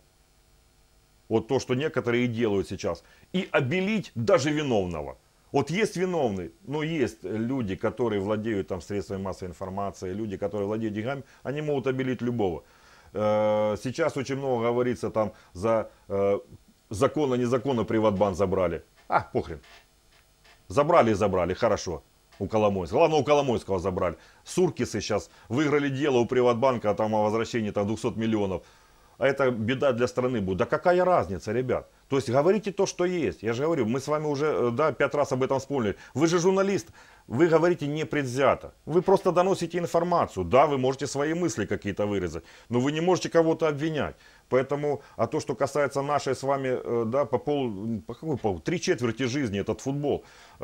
Вот то, что некоторые делают сейчас. И обелить даже виновного. Вот есть виновный, но есть люди, которые владеют там средствами массовой информации, люди, которые владеют деньгами, они могут обелить любого. Сейчас очень много говорится там за законно-незаконно Приватбанк забрали. А, похрен. Забрали и забрали, хорошо. У Коломойского. Ладно, у Коломойского забрали. Суркисы сейчас выиграли дело у Приватбанка там, о возвращении там, двухсот миллионов. А это беда для страны будет. Да какая разница, ребят? То есть говорите то, что есть. Я же говорю, мы с вами уже да, пять раз об этом вспомнили. Вы же журналист. Вы говорите непредвзято. Вы просто доносите информацию. Да, вы можете свои мысли какие-то вырезать. Но вы не можете кого-то обвинять. Поэтому, а то, что касается нашей с вами, да, по пол, по какой пол, три четверти жизни этот футбол.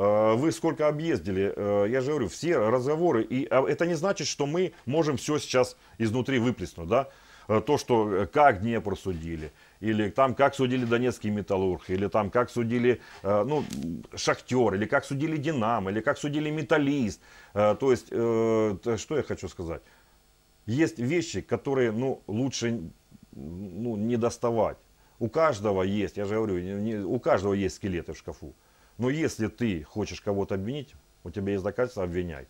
Вы сколько объездили, я же говорю, все разговоры. И это не значит, что мы можем все сейчас изнутри выплеснуть, да. То, что как Днепр судили, или там как судили Донецкий Металлург, или там как судили ну, Шахтер, или как судили Динамо, или как судили Металлист. То есть, что я хочу сказать? Есть вещи, которые ну, лучше ну, не доставать. У каждого есть, я же говорю, не, у каждого есть скелеты в шкафу. Но если ты хочешь кого-то обвинить, у тебя есть доказательства, обвиняй.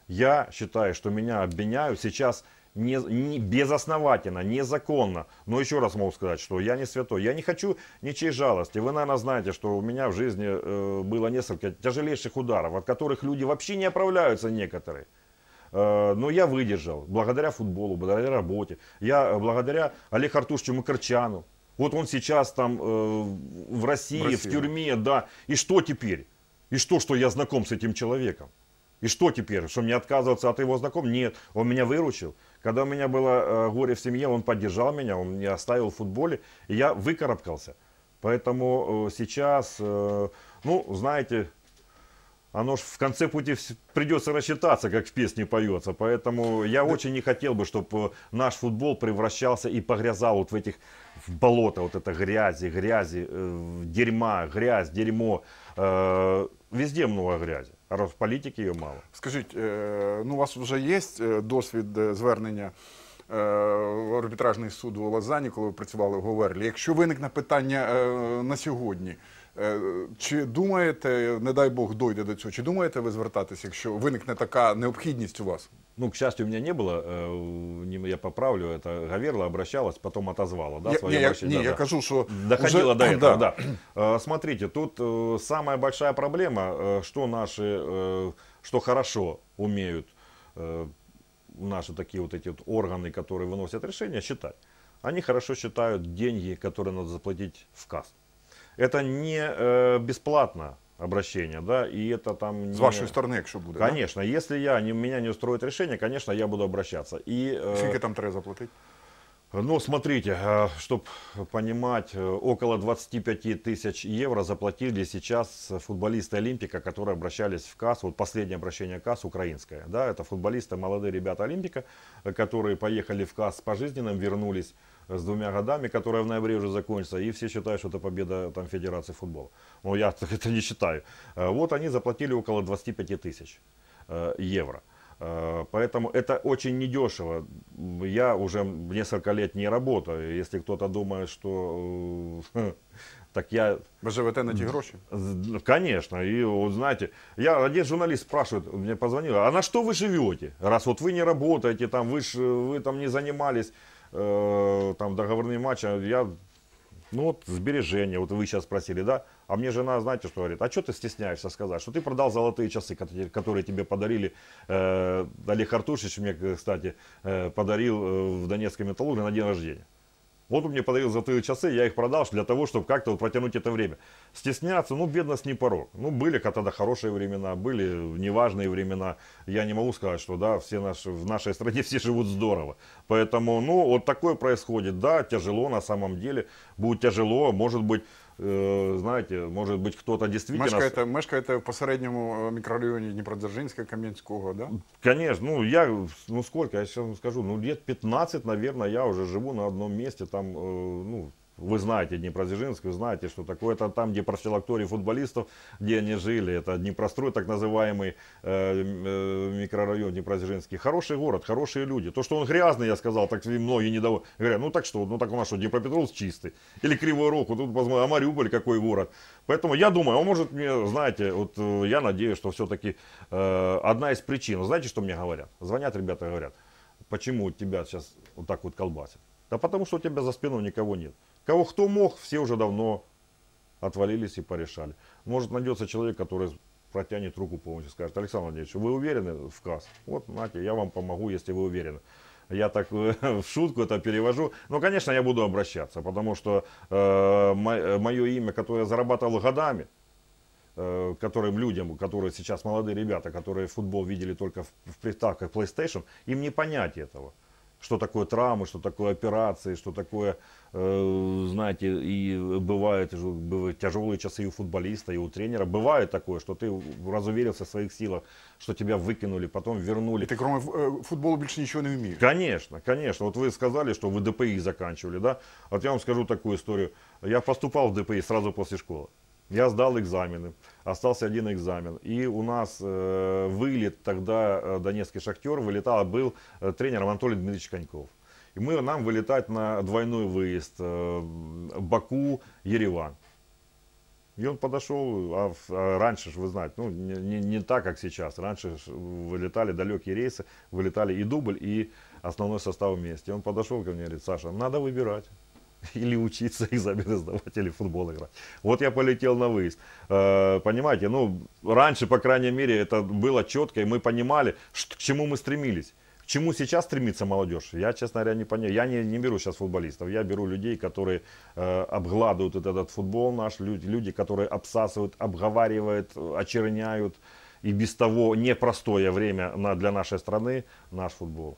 Я считаю, что меня обвиняют сейчас не, не, безосновательно, незаконно. Но еще раз могу сказать, что я не святой. Я не хочу ничьей жалости. Вы, наверное, знаете, что у меня в жизни э, было несколько тяжелейших ударов, от которых люди вообще не оправляются некоторые. Э, но я выдержал. Благодаря футболу, благодаря работе. Я благодаря Олегу Артуровичу Макарчану. Вот он сейчас там э, в России, в, России, в тюрьме, да. И что теперь? И что, что я знаком с этим человеком? И что теперь? Что мне отказываться от его знакомых? Нет, он меня выручил. Когда у меня было э, горе в семье, он поддержал меня, он меня оставил в футболе, и я выкарабкался. Поэтому э, сейчас, э, ну, знаете, оно ж в конце пути придется рассчитаться, как в песне поется. Поэтому я да. очень не хотел бы, чтобы наш футбол превращался и погрязал вот в этих в болото, вот это грязи, грязи, э, дерьма, грязь, дерьмо. Э, везде много грязи. А в політики її мало. Скажіть, ну у вас вже є досвід звернення в арбітражний суд в Лозанні, коли ви працювали в Говерлі? Якщо виникне питання на сьогодні, чи думаєте, не дай Бог дойде до цього, чи думаєте ви звертатися, якщо виникне така необхідність у вас? Ну, к счастью, у меня не было, я поправлю, это Гаверла обращалась, потом отозвала, да, я, свое не, обращение. Не, да, я кажу, что доходило уже... до этого, да. да. Смотрите, тут самая большая проблема, что наши, что хорошо умеют наши такие вот эти вот органы, которые выносят решения, считать. Они хорошо считают деньги, которые надо заплатить в касс. Это не бесплатно. Обращение, да, и это там... С не... вашей стороны, якщо буде, конечно, да? Если я, не, меня не устроит решение, конечно, я буду обращаться. И, сколько там треба заплатить? Ну, смотрите, чтобы понимать, около двадцати пяти тысяч евро заплатили сейчас футболисты Олимпика, которые обращались в КАС. Вот последнее обращение КАС украинское, да, это футболисты, молодые ребята Олимпика, которые поехали в КАС пожизненным, вернулись с двумя годами, которая в ноябре уже закончится, и все считают, что это победа там, Федерации футбола. Но я это не считаю. Вот они заплатили около двадцати пяти тысяч евро. Поэтому это очень недешево. я уже несколько лет не работаю. Если кто-то думает, что э, так я... Ви живете на ті гроші? Конечно. И вот знаете, я, один журналист спрашивает, мне позвонил, а на что вы живете? Раз вот вы не работаете, там, вы, ж, вы там не занимались э, там, договорным матчем, я... Ну вот сбережения, вот вы сейчас спросили, да? А мне жена, знаете, что говорит? А что ты стесняешься сказать? Что ты продал золотые часы, которые тебе подарили. Э, Олег Артушевич мне, кстати, э, подарил э, в Донецкой металлургии на день рождения. Вот он мне подарил золотые часы, я их продал для того, чтобы как-то вот протянуть это время. Стесняться, ну, бедность не порог. Ну, были когда-то хорошие времена, были неважные времена. Я не могу сказать, что, да, все наши, в нашей стране все живут здорово. Поэтому, ну, вот такое происходит. Да, тяжело на самом деле. Будет тяжело, может быть, э, знаете, может быть, кто-то действительно... Мешкаєте, мешкаєте в посередньому мікрорайоні Дніпродзержинська, Кам'янського, да? Конечно, ну я, ну сколько, я сейчас вам скажу, ну лет пятнадцать, наверное, я уже живу на одном месте, там, э, ну, вы знаете Днепродзержинск, вы знаете, что такое, это там, где профилакторий футболистов, где они жили, это Днепрострой, так называемый э, э, микрорайон Днепродзержинский. Хороший город, хорошие люди. То, что он грязный, я сказал, так многие недовольны. Говорят, ну так что, ну так у нас что, Днепропетровск чистый? Или Кривой Рог, вот тут, посмотрим, а Мариуполь какой город? Поэтому я думаю, он может мне, знаете, вот э, я надеюсь, что все-таки э, одна из причин, знаете, что мне говорят? Звонят ребята и говорят, почему тебя сейчас вот так вот колбасят? Да потому что у тебя за спиной никого нет. Кого кто мог, все уже давно отвалились и порешали. Может найдется человек, который протянет руку полностью и скажет, Александр Владимирович, вы уверены в КАС? Вот, знаете, я вам помогу, если вы уверены. Я так в шутку это перевожу. Но, конечно, я буду обращаться, потому что э, мое имя, которое я зарабатывал годами, э, которым людям, которые сейчас молодые ребята, которые футбол видели только в, в приставках PlayStation, им не понять этого. Что такое травмы, что такое операции, что такое, э, знаете, и бывают, бывают тяжелые часы и у футболиста, и у тренера. Бывает такое, что ты разуверился в своих силах, что тебя выкинули, потом вернули. И ты кроме футбола больше ничего не умеешь? Конечно, конечно. Вот вы сказали, что вы ДПИ заканчивали, да? Вот я вам скажу такую историю. Я поступал в ДПИ сразу после школы. Я сдал экзамены, остался один экзамен. И у нас э, вылет тогда, э, донецкий «Шахтер», вылетал, был э, тренером Анатолий Дмитриевич Коньков. И мы, нам вылетать на двойной выезд э, Баку, Ереван. И он подошел, а, а раньше, вы знаете, ну не, не, не так, как сейчас. Раньше вылетали далекие рейсы, вылетали и дубль, и основной состав вместе. И он подошел ко мне и говорит, Саша, надо выбирать. Или учиться, экзамены сдавать, или в футбол играть. Вот я полетел на выезд. Э, понимаете, ну, раньше, по крайней мере, это было четко, и мы понимали, что, к чему мы стремились. К чему сейчас стремится молодежь? Я, честно говоря, не понимаю. Я не, не беру сейчас футболистов. Я беру людей, которые э, обгладывают этот, этот футбол наш, люди, люди, которые обсасывают, обговаривают, очерняют. И без того непростое время на, для нашей страны наш футбол.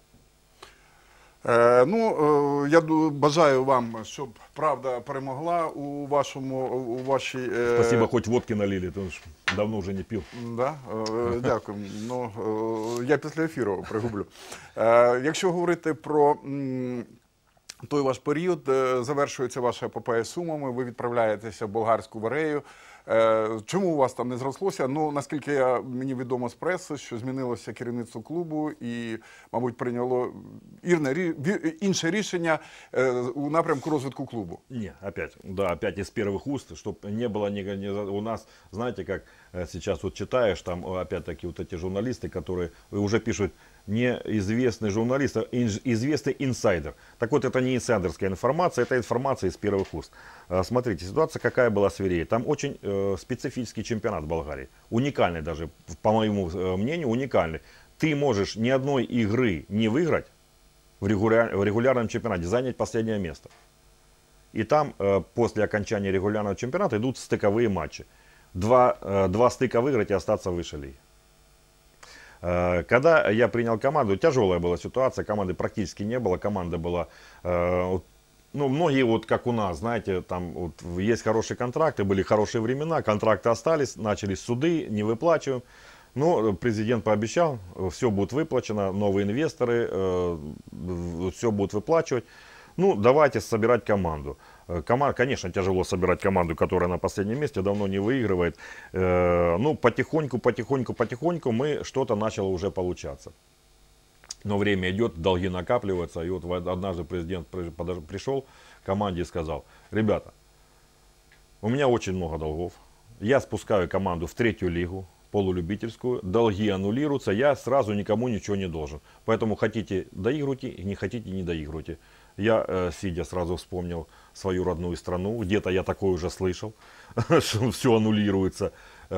Е, ну, е, я бажаю вам, щоб правда перемогла у вашому, у вашій... Е... Спасибо, хоть водки налили, то ж давно вже не пив. Да? Е, дякую. Ну, е, я після ефіру пригублю. Е, якщо говорити про м, той ваш період, е, завершується ваша епопея з Сумами, ви відправляєтеся в болгарську Варею. Чому у вас там не зрослося? Ну, наскільки я, мені відомо з преси, що змінилося керівництво клубу і, мабуть, прийняло інше рішення у напрямку розвитку клубу. Не, опять, да, опять из первых уст, чтобы не было ни, ни, у нас, знаете, как сейчас вот читаешь, там опять-таки вот эти журналисты, которые уже пишут, неизвестный журналист, а известный инсайдер. Так вот, это не инсайдерская информация, это информация из первых уст. Смотрите, ситуация какая была с Вереей. Там очень э, специфический чемпионат в Болгарии. Уникальный даже, по моему мнению, уникальный. Ты можешь ни одной игры не выиграть в, регуляр, в регулярном чемпионате, занять последнее место. И там э, после окончания регулярного чемпионата идут стыковые матчи. Два, э, два стыка выиграть и остаться выше лиги. Когда я принял команду, тяжелая была ситуация, команды практически не было, команда была, ну, многие вот как у нас, знаете, там вот есть хорошие контракты, были хорошие времена, контракты остались, начались суды, не выплачиваем. Но президент пообещал, все будет выплачено, новые инвесторы, все будут выплачивать. Ну, давайте собирать команду. Команд, конечно, тяжело собирать команду, которая на последнем месте, давно не выигрывает. Ну, потихоньку, потихоньку, потихоньку мы что-то начало уже получаться. Но время идет, долги накапливаются. И вот однажды президент пришел к команде и сказал: ребята, у меня очень много долгов. Я спускаю команду в третью лигу, полулюбительскую. Долги аннулируются, я сразу никому ничего не должен. Поэтому хотите доигрывайте, не хотите не доигрывайте. Я, э, сидя, сразу вспомнил свою родную страну. Где-то я такое уже слышал, что все аннулируется.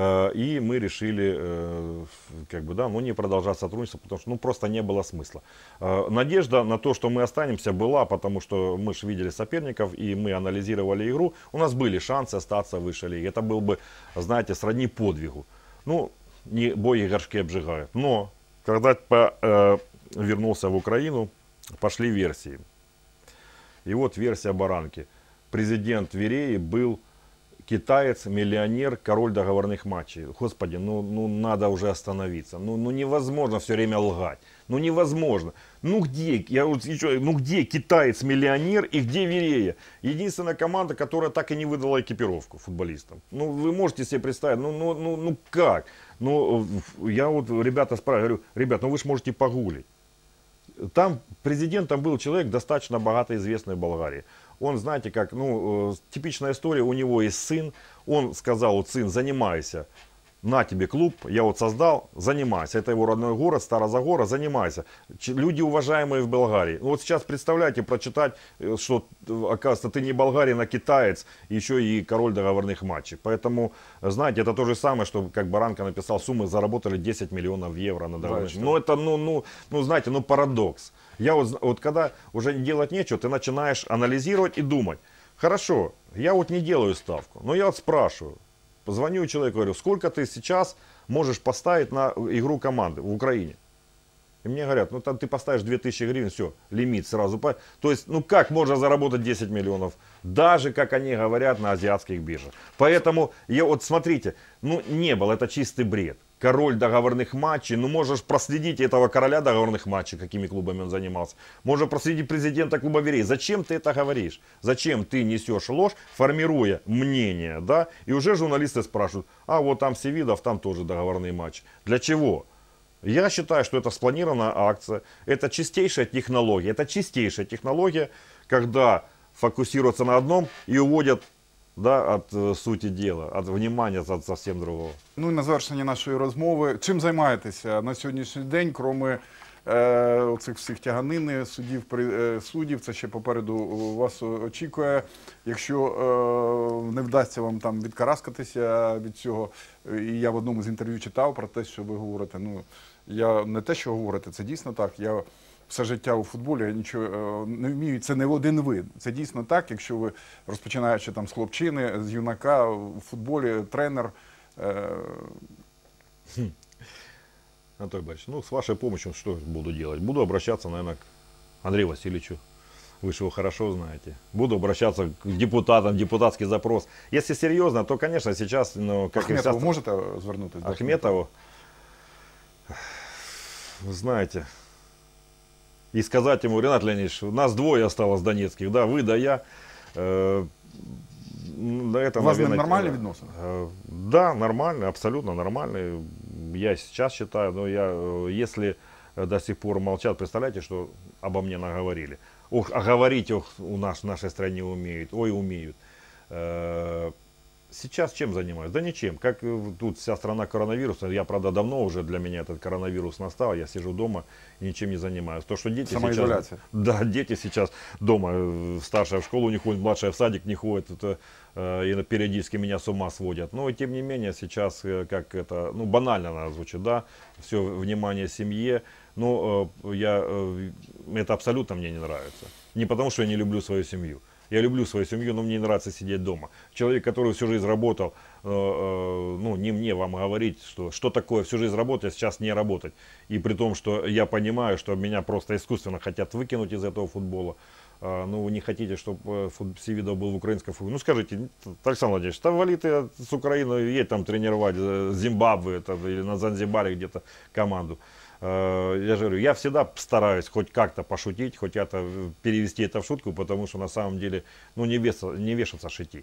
И мы решили, как бы, да, ну, не продолжать сотрудничество, потому что, ну, просто не было смысла. Надежда на то, что мы останемся, была, потому что мы же видели соперников, и мы анализировали игру. У нас были шансы остаться в высшей лиге. Это был бы, знаете, сродни подвигу. Ну, не бои горшки обжигают. Но, когда по, э, вернулся в Украину, пошли версии. И вот версия Баранки. Президент Вереи был китаец, миллионер, король договорных матчей. Господи, ну, ну надо уже остановиться. Ну, ну невозможно все время лгать. Ну невозможно. Ну где, я вот еще, ну где китаец-миллионер и где Верея? Единственная команда, которая так и не выдала экипировку футболистам. Ну вы можете себе представить, ну, ну, ну, ну как? Ну я вот ребята спрашиваю, говорю, ребят, ну вы же можете погуглить. Там президентом был человек достаточно богато известный в Болгарии. Он, знаете, как, ну, типичная история, у него есть сын. Он сказал, вот, сын, занимайся, на тебе клуб, я вот создал, занимайся. Это его родной город, Старозагора, занимайся. Люди уважаемые в Болгарии. Вот сейчас представляете, прочитать, что, оказывается, ты не болгарин, а китаец, еще и король договорных матчей. Поэтому, знаете, это то же самое, что, как Баранка написал, суммы заработали десять миллионов евро на договорных. Да, ну, это, ну, ну, ну, знаете, ну, парадокс. Я вот, вот когда уже делать нечего, ты начинаешь анализировать и думать. Хорошо, я вот не делаю ставку, но я вот спрашиваю. Позвоню человеку, говорю, сколько ты сейчас можешь поставить на игру команды в Украине? И мне говорят, ну там ты поставишь две тысячи гривен, все, лимит сразу. То есть, ну как можно заработать десять миллионов? Даже, как они говорят, на азиатских биржах. Поэтому, я, вот смотрите, ну не было, это чистый бред. Король договорных матчей, ну можешь проследить этого короля договорных матчей, какими клубами он занимался. Можно проследить президента клуба Верей. Зачем ты это говоришь? Зачем ты несешь ложь, формируя мнение, да? И уже журналисты спрашивают, а вот там Севидов, там тоже договорные матчи. Для чего? Я считаю, что это спланированная акция, это чистейшая технология. Это чистейшая технология, когда фокусируются на одном и уводят, да, от е, суті діла, від внимання за зовсім другого. Ну і на завершення нашої розмови. Чим займаєтеся на сьогоднішній день, крім е, оцих всіх тяганин, судів, е, суддів, це ще попереду вас очікує. Якщо е, не вдасться вам там відкараскатися від цього, і я в одному з інтерв'ю читав про те, що ви говорите, ну, я не те, що говорите, це дійсно так, я все життя у футболі, я нічого не вмію, це не один вид. Це дійсно так, якщо ви, розпочинаючи там з хлопчини, з юнака, у футболі, тренер. Е... Хм. Анатолий Борисович, ну с вашей помощью что буду делать? Буду обращаться, наверное, к Андрею Васильевичу. Вы же его хорошо знаете. Буду обращаться к депутатам, депутатский запрос. Если серьезно, то, конечно, сейчас... Ну, как Ахметову сейчас... можете звернутися? Ахметову? Вы знаете... И сказать ему, Ренат Леонидович, нас двое осталось донецких, да, вы да я. Э, это, У вас наверное, нормальные відносини? Э, да, нормально, абсолютно нормальные. Я сейчас считаю, но я, если до сих пор молчат, представляете, что обо мне наговорили. Ох, а говорить ох, у нас в нашей стране умеют, ой, умеют. Э, Сейчас чем занимаюсь? Да ничем. Как тут вся страна коронавируса, я, правда, давно уже для меня этот коронавирус настал, я сижу дома и ничем не занимаюсь. То, что дети сейчас... Да, дети сейчас дома, старшая в школу не ходит, младшая в садик не ходит, это, э, и периодически меня с ума сводят. Но, тем не менее, сейчас, как это, ну, банально она звучит, да, все внимание семье, но э, я, э, это абсолютно мне не нравится. Не потому, что я не люблю свою семью. Я люблю свою семью, но мне не нравится сидеть дома. Человек, который всю жизнь работал, э, э, ну не мне вам говорить, что, что такое всю жизнь работать, а сейчас не работать. И при том, что я понимаю, что меня просто искусственно хотят выкинуть из этого футбола. Э, ну вы не хотите, чтобы Севидов был в украинском футболе. Ну скажите, Александр Владимирович, там вали ты с Украины, едь там тренировать Зимбабве это, или на Занзибаре где-то команду. Я же говорю, я всегда стараюсь хоть как-то пошутить, хоть это перевести это в шутку, потому что на самом деле, ну, не, веса, не вешаться шити.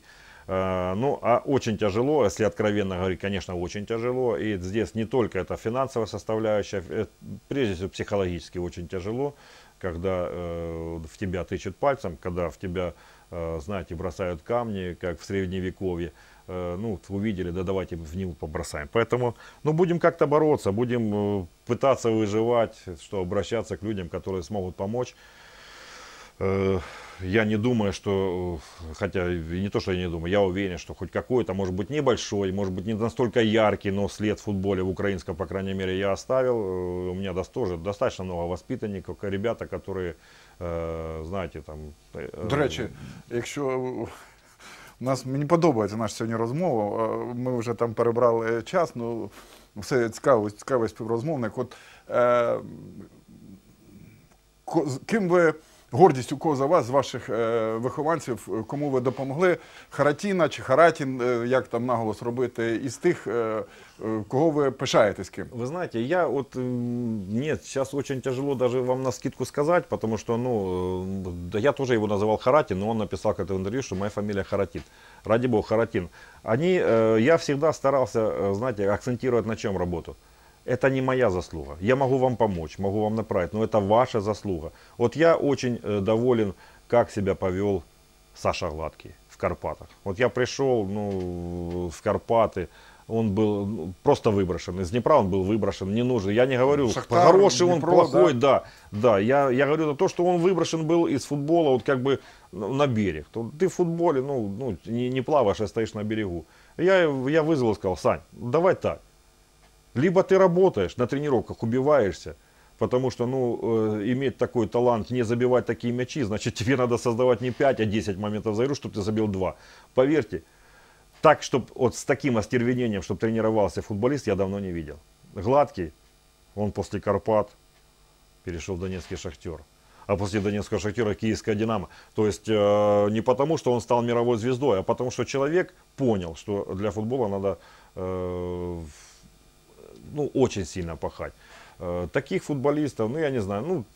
Э, ну, а очень тяжело, если откровенно говорить, конечно, очень тяжело. И здесь не только это финансовая составляющая, э, прежде всего психологически очень тяжело, когда э, в тебя тычут пальцем, когда в тебя, э, знаете, бросают камни, как в средневековье. Э, ну, увидели, да давайте в него побросаем. Поэтому, ну, будем как-то бороться, будем э, пытаться выживать, что обращаться к людям, которые смогут помочь. Э, я не думаю, что, хотя и не то, что я не думаю, я уверен, что хоть какой-то, может быть, небольшой, может быть, не настолько яркий, но след в футболе в украинском, по крайней мере, я оставил. Э, у меня дос- тоже достаточно много воспитанников, ребята, которые, э, знаете, там... э, До речі, якщо у нас мені подобається наша сьогодні розмова, е, ми вже там перебрали час, ну все цікаво, цікавий співрозмовник. От е, ко- з- ким ви гордість у кого за вас, з ваших е, вихованців, е, кому ви допомогли? Харатіна чи Харатін, е, як там наголос робити, із тих, е, е, кого ви пишаєтесь ким? Вы знаете, я вот, м, нет, сейчас очень тяжело даже вам на скидку сказать, потому что, ну, э, да я тоже его называл Харатин, но он написал как-то в интервью, что моя фамилия Харатин. Ради бога, Харатин. Они, э, я всегда старался, э, знаете, акцентировать на чем работу. Это не моя заслуга. Я могу вам помочь, могу вам направить, но это ваша заслуга. Вот я очень э, доволен, как себя повел Саша Гладкий в Карпатах. Вот я пришел, ну, в Карпаты, он был ну, просто выброшен. Из Днепра он был выброшен, не нужен. Я не говорю, Шахтар, хороший он, Днепро, плохой, да. Да, я, я говорю то, что он выброшен был из футбола вот как бы ну, на берег. То ты в футболе, ну, ну не, не плаваешь, а стоишь на берегу. Я, я вызвал и сказал: Сань, давай так. Либо ты работаешь на тренировках, убиваешься, потому что, ну, э, иметь такой талант, не забивать такие мячи, значит, тебе надо создавать не пять, а десять моментов за игру, чтобы ты забил два. Поверьте, так, чтобы вот с таким остервенением, чтобы тренировался футболист, я давно не видел. Гладкий, он после Карпат перешел в Донецкий Шахтер. А после Донецкого Шахтера Киевская Динамо. То есть э, не потому, что он стал мировой звездой, а потому, что человек понял, что для футбола надо э, ну, очень сильно пахать. Э, таких футболистов, ну я не знаю, ну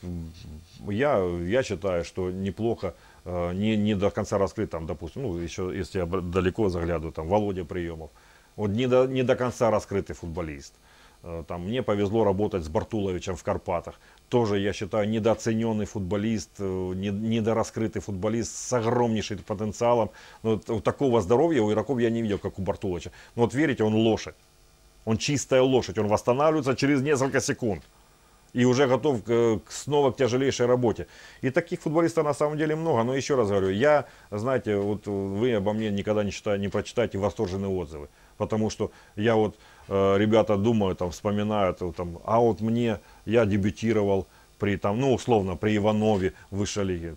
я, я считаю, что неплохо, э, не, не до конца раскрыт, там, допустим, ну еще если я далеко заглядываю, там Володя Приемов. Вот не до, не до конца раскрытый футболист. Э, там, мне повезло работать с Бартуловичем в Карпатах. Тоже, я считаю, недооцененный футболист, э, не, недораскрытый футболист с огромнейшим потенциалом. Но вот, вот такого здоровья у игроков я не видел, как у Бартуловича. Но вот верите, он лошадь. Он чистая лошадь, он восстанавливается через несколько секунд. И уже готов к, к, снова к тяжелейшей работе. И таких футболистов на самом деле много. Но еще раз говорю, я, знаете, вот вы обо мне никогда не, читаете, не прочитаете восторженные отзывы. Потому что я вот, э, ребята думают, там, вспоминают, там, а вот мне, я дебютировал при, там, ну, условно, при Иванове в высшей лиге.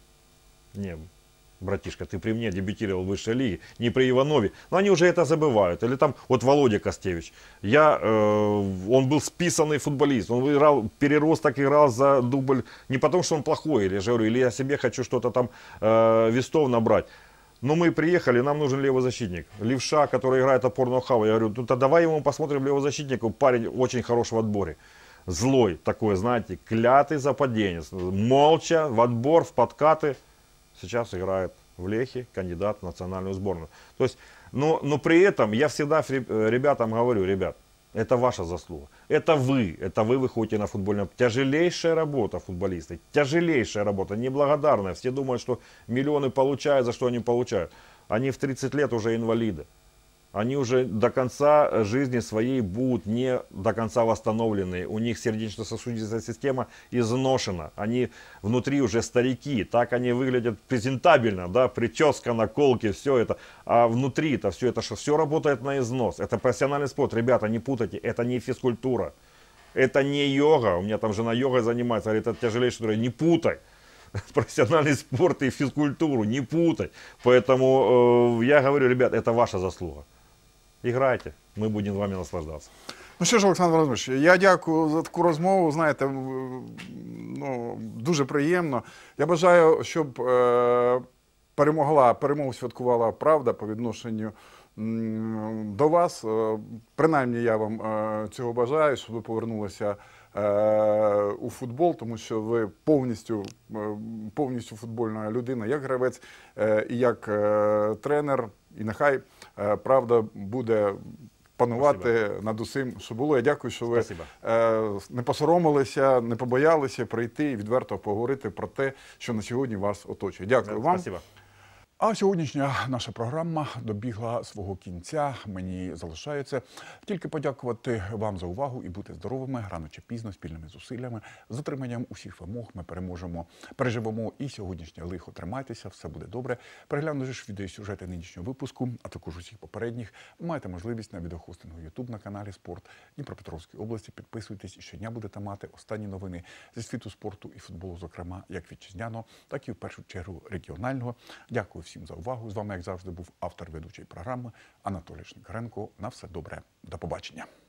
Не, братишка, ты при мне дебютировал в высшей лиге, не при Иванове. Но они уже это забывают. Или там, вот Володя Костевич. Я, э, он был списанный футболист. Он играл, переросток играл за дубль. Не потому, что он плохой, или, же говорю, или я себе хочу что-то там э, вестов набрать. Но мы приехали, нам нужен левый защитник. Левша, который играет опорного хава. Я говорю, ну то давай ему посмотрим левого защитника. Парень очень хороший в отборе. Злой такой, знаете, клятый западенец. Молча, в отбор, в подкаты. Сейчас играет в Лехе, кандидат в национальную сборную. То есть, но, но при этом я всегда ребятам говорю: ребят, это ваша заслуга. Это вы, это вы выходите на футбольную. Тяжелейшая работа футболисты, тяжелейшая работа, неблагодарная. Все думают, что миллионы получают, за что они получают. Они в тридцать лет уже инвалиды. Они уже до конца жизни своей будут не до конца восстановлены. У них сердечно-сосудистая система изношена. Они внутри уже старики. Так они выглядят презентабельно, да, прическа, наколки, все это. А внутри-то все это, все работает на износ. Это профессиональный спорт. Ребята, не путайте, это не физкультура. Это не йога. У меня там жена йогой занимается, говорит, это тяжелейшее. Не путай. Профессиональный спорт и физкультуру не путай. Поэтому э, я говорю, ребят, это ваша заслуга. Играйте, ми будемо вами наслаждатися. Ну що ж, Олександр Володимирович, я дякую за таку розмову. Знаєте, ну, дуже приємно. Я бажаю, щоб е, перемогла, перемогу святкувала правда по відношенню м, до вас. Е, принаймні я вам е, цього бажаю, щоб ви повернулися е, у футбол, тому що ви повністю, е, повністю футбольна людина, як гравець е, і як е, тренер. І нехай е, правда буде панувати Спасибо. Над усім, що було. Я дякую, що ви е, не посоромилися, не побоялися прийти і відверто поговорити про те, що на сьогодні вас оточує. Дякую вам. Спасибо. А сьогоднішня наша програма добігла свого кінця. Мені залишається тільки подякувати вам за увагу і бути здоровими. Рано чи пізно, спільними зусиллями, з дотриманням усіх вимог ми переможемо, переживемо і сьогоднішнє лихо. Тримайтеся, все буде добре. Переглянувши ж відеосюжети нинішнього випуску, а також усіх попередніх, ви маєте можливість на відеохостингу YouTube на каналі «Спорт» Дніпропетровської області. Підписуйтесь і щодня будете мати останні новини зі світу спорту і футболу, зокрема, як вітчизняного, так і в першу чергу регіонального. Дякую всім за увагу. З вами, як завжди, був автор ведучої програми Анатолій Шинкаренко. На все добре. До побачення.